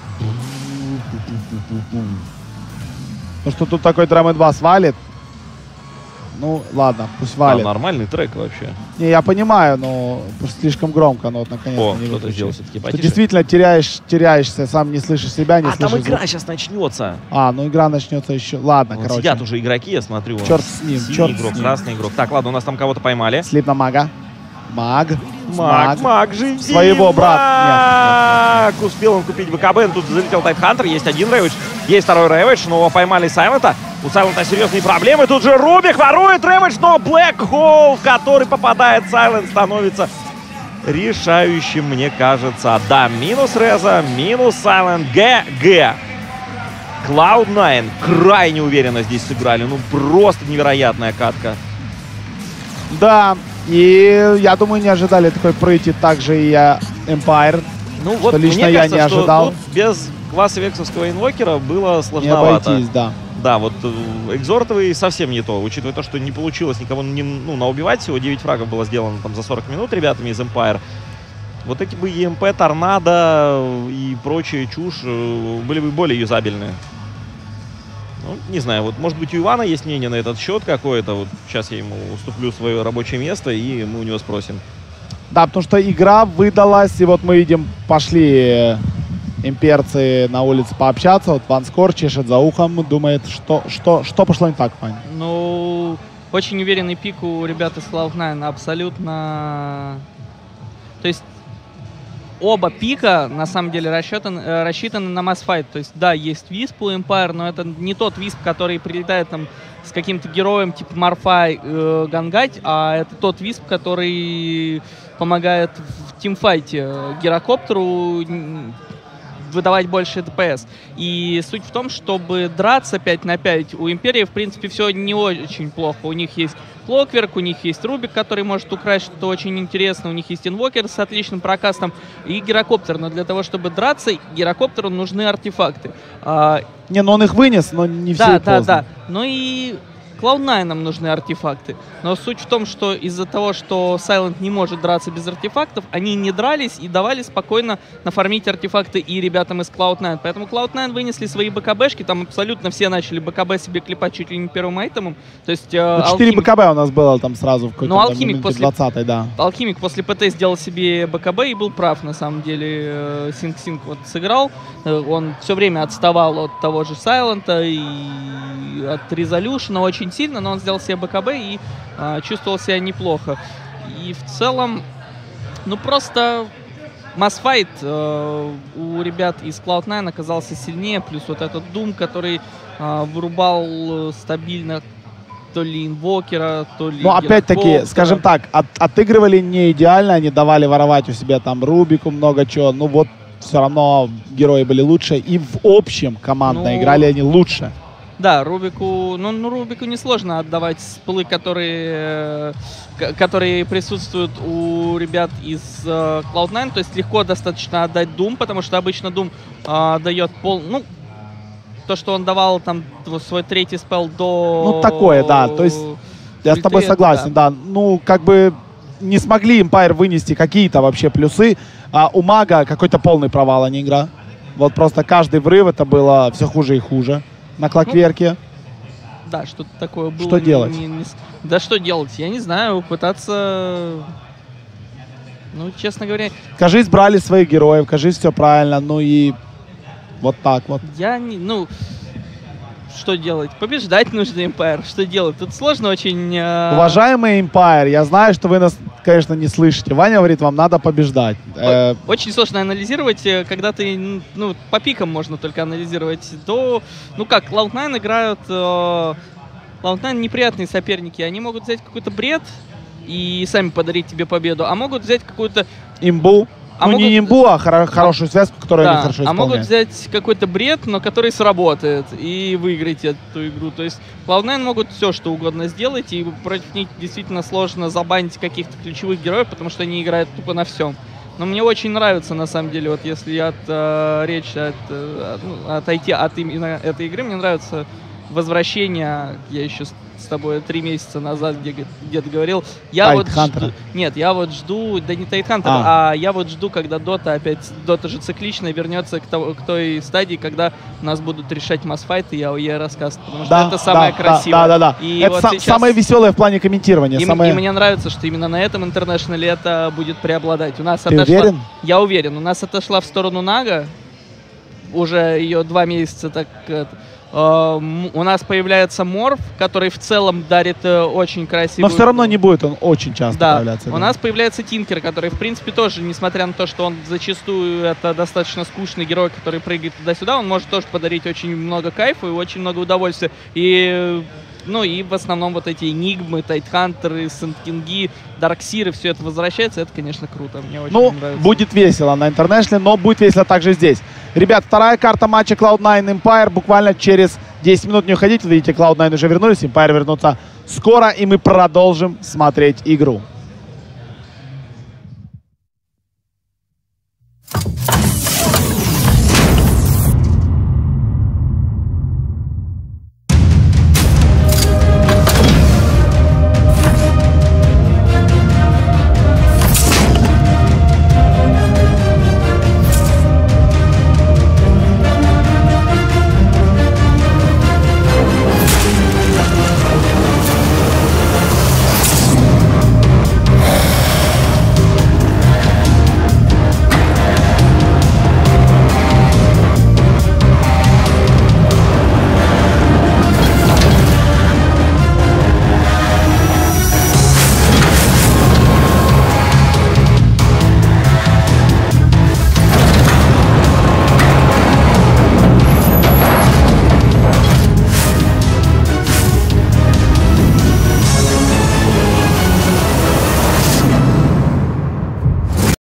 Ну что тут такой драм энд бас валит. Ну, ладно, пусть А, валит. нормальный трек вообще. Не, я понимаю, но просто слишком громко, но вот наконец-то О, не кто-то выключили. сделал все-таки Что потише. действительно теряешь, теряешься, сам не слышишь себя, не А там слышишь игра звук. сейчас начнется. А, ну игра начнется еще. Ладно, Вот короче. сидят уже игроки, я смотрю. Черт с ним, Синий черт игрок, с ним. красный игрок. Так, ладно, у нас там кого-то поймали. Слип на мага. Маг. Маг, маг, живи! Своего брата. Маг! Успел он купить БКБ, тут залетел Тайтхантер, есть один Рэвидж, есть второй Рэвидж, но поймали Сайлента. У Сайлента серьезные проблемы, тут же Рубик ворует Рэвидж, но Блэк Холл, в который попадает Сайлент, становится решающим, мне кажется. Да, минус Реза, минус Сайлент, ГГ. клауд найн крайне уверенно здесь сыграли, ну просто невероятная катка. Да, и я думаю, не ожидали такой прыти также и э, Empire. Ну вот, лично мне я кажется, не что ожидал. тут без класса вексовского инвокера было Не сложновато. обойтись, да. Да, вот э, экзортовый совсем не то, учитывая то, что не получилось никого не, ну, наубивать, всего девять фрагов было сделано там за сорок минут ребятами из Empire. Вот эти бы и эм пэ, Торнадо и прочая чушь э, были бы более юзабельные. Ну, не знаю, вот может быть у Ивана есть мнение на этот счет какое-то. Вот сейчас я ему уступлю свое рабочее место, и мы у него спросим. Да, потому что игра выдалась, и вот мы видим, пошли имперцы на улице пообщаться. Вот Ванскор чешет за ухом, думает, что, что, что пошло не так, Вань? Ну, очень уверенный пик у ребят из клауд найн, абсолютно. То есть оба пика на самом деле рассчитаны, рассчитаны на масс-файт. То есть да, есть висп у Empire, но это не тот висп, который прилетает там с каким-то героем типа Марфай э, гангать, а это тот висп, который помогает в тимфайте гирокоптеру выдавать больше ДПС. И суть в том, чтобы драться пять на пять, у Империи, в принципе, все не очень плохо. У них есть Клокверк, у них есть Рубик, который может украсть что-то очень интересное, у них есть Инвокер с отличным прокастом и Гирокоптер. Но для того, чтобы драться, Гирокоптеру нужны артефакты. А... Не, ну он их вынес, но не все. Да, да, да. Ну и клауд найн нам нужны артефакты. Но суть в том, что из-за того, что Silent не может драться без артефактов, они не дрались и давали спокойно нафармить артефакты и ребятам из клауд найн. Поэтому клауд найн вынесли свои БКБшки, там абсолютно все начали БКБ себе клепать чуть ли не первым айтемом. То есть э, ну, четыре БКБ у нас было там сразу в какой-то ну, Алхимик после двадцатой, да. Алхимик после ПТ сделал себе БКБ и был прав, на самом деле. Синг-Синг вот сыграл, он все время отставал от того же Silent и от Резолюшена очень сильно, но он сделал себе БКБ и а, чувствовал себя неплохо. И в целом, ну просто массфайт э, у ребят из клауд найн оказался сильнее, плюс вот этот Doom, который э, вырубал стабильно то ли инвокера, то ли... Ну, опять-таки, скажем так, от, отыгрывали не идеально, они давали воровать у себя там Рубику много чего, ну вот все равно герои были лучше, и в общем командно ну... играли они лучше. Да, Рубику, ну, ну Рубику несложно отдавать спылы, которые, э, которые присутствуют у ребят из э, клауд найн, то есть легко достаточно отдать Doom, потому что обычно Doom э, дает пол, ну, то, что он давал там свой третий спел до... Ну, такое, да, то есть я с тобой согласен, да. да, ну, как бы не смогли Empire вынести какие-то вообще плюсы, а у Мага какой-то полный провал, а не игра. Вот просто каждый врыв это было все хуже и хуже. На Клокверке. Ну, да, что-то такое было. Что делать? Не, не... Да что делать? Я не знаю, пытаться... Ну, честно говоря... Кажись, брали своих героев, кажись, все правильно, ну и вот так вот. Я не... Ну, что делать? Побеждать нужно Empire. Что делать? Тут сложно очень... Э... Уважаемый Empire, я знаю, что вы нас, конечно, не слышите. Ваня говорит, вам надо побеждать. О- очень сложно анализировать, когда ты... Ну, по пикам можно только анализировать. До... Ну как, клауд найн играют... Э... клауд найн неприятные соперники. Они могут взять какой-то бред и сами подарить тебе победу, а могут взять какую-то... Имбу. А ну, могут... не имбу, а хоро- хорошую связку, которую да, они хорошо исполняют. А могут взять какой-то бред, но который сработает, и выиграть эту игру. То есть клауд найн могут все, что угодно сделать, и против них действительно сложно забанить каких-то ключевых героев, потому что они играют тупо на всем. Но мне очень нравится, на самом деле, вот если от э, речи от, э, ну, отойти от именно этой игры, мне нравится возвращение, я еще с тобой три месяца назад где- где-то говорил. Я вот жду, нет, я вот жду, да не Тайтхантер, а. а я вот жду, когда Дота опять, Дота же цикличная, вернется к, того, к той стадии, когда у нас будут решать массфайты и АОЕ рассказ, потому да, что это самое да, красивое. Да, да, да. И это вот са- сейчас... самое веселое в плане комментирования. И, самое... и мне нравится, что именно на этом интернешнале это будет преобладать. У нас Ты отошла... уверен? Я уверен. У нас отошла в сторону Нага. Уже ее два месяца так... Uh, у нас появляется Морф, который в целом дарит uh, очень красивый... Но все равно не будет он очень часто да. появляться. У да. нас появляется Тинкер, который, в принципе, тоже, несмотря на то, что он зачастую это достаточно скучный герой, который прыгает туда-сюда, он может тоже подарить очень много кайфа и очень много удовольствия. И... Ну и в основном вот эти Энигмы, Тайтхантеры, Сент-Кинги, Дарксиры, все это возвращается, это, конечно, круто. Мне очень ну, нравится. Будет весело на Интернешнале, но будет весело также здесь. Ребят, вторая карта матча клауд найн Empire. Буквально через десять минут не уходите. Видите, клауд найн уже вернулись, Empire вернутся скоро, и мы продолжим смотреть игру.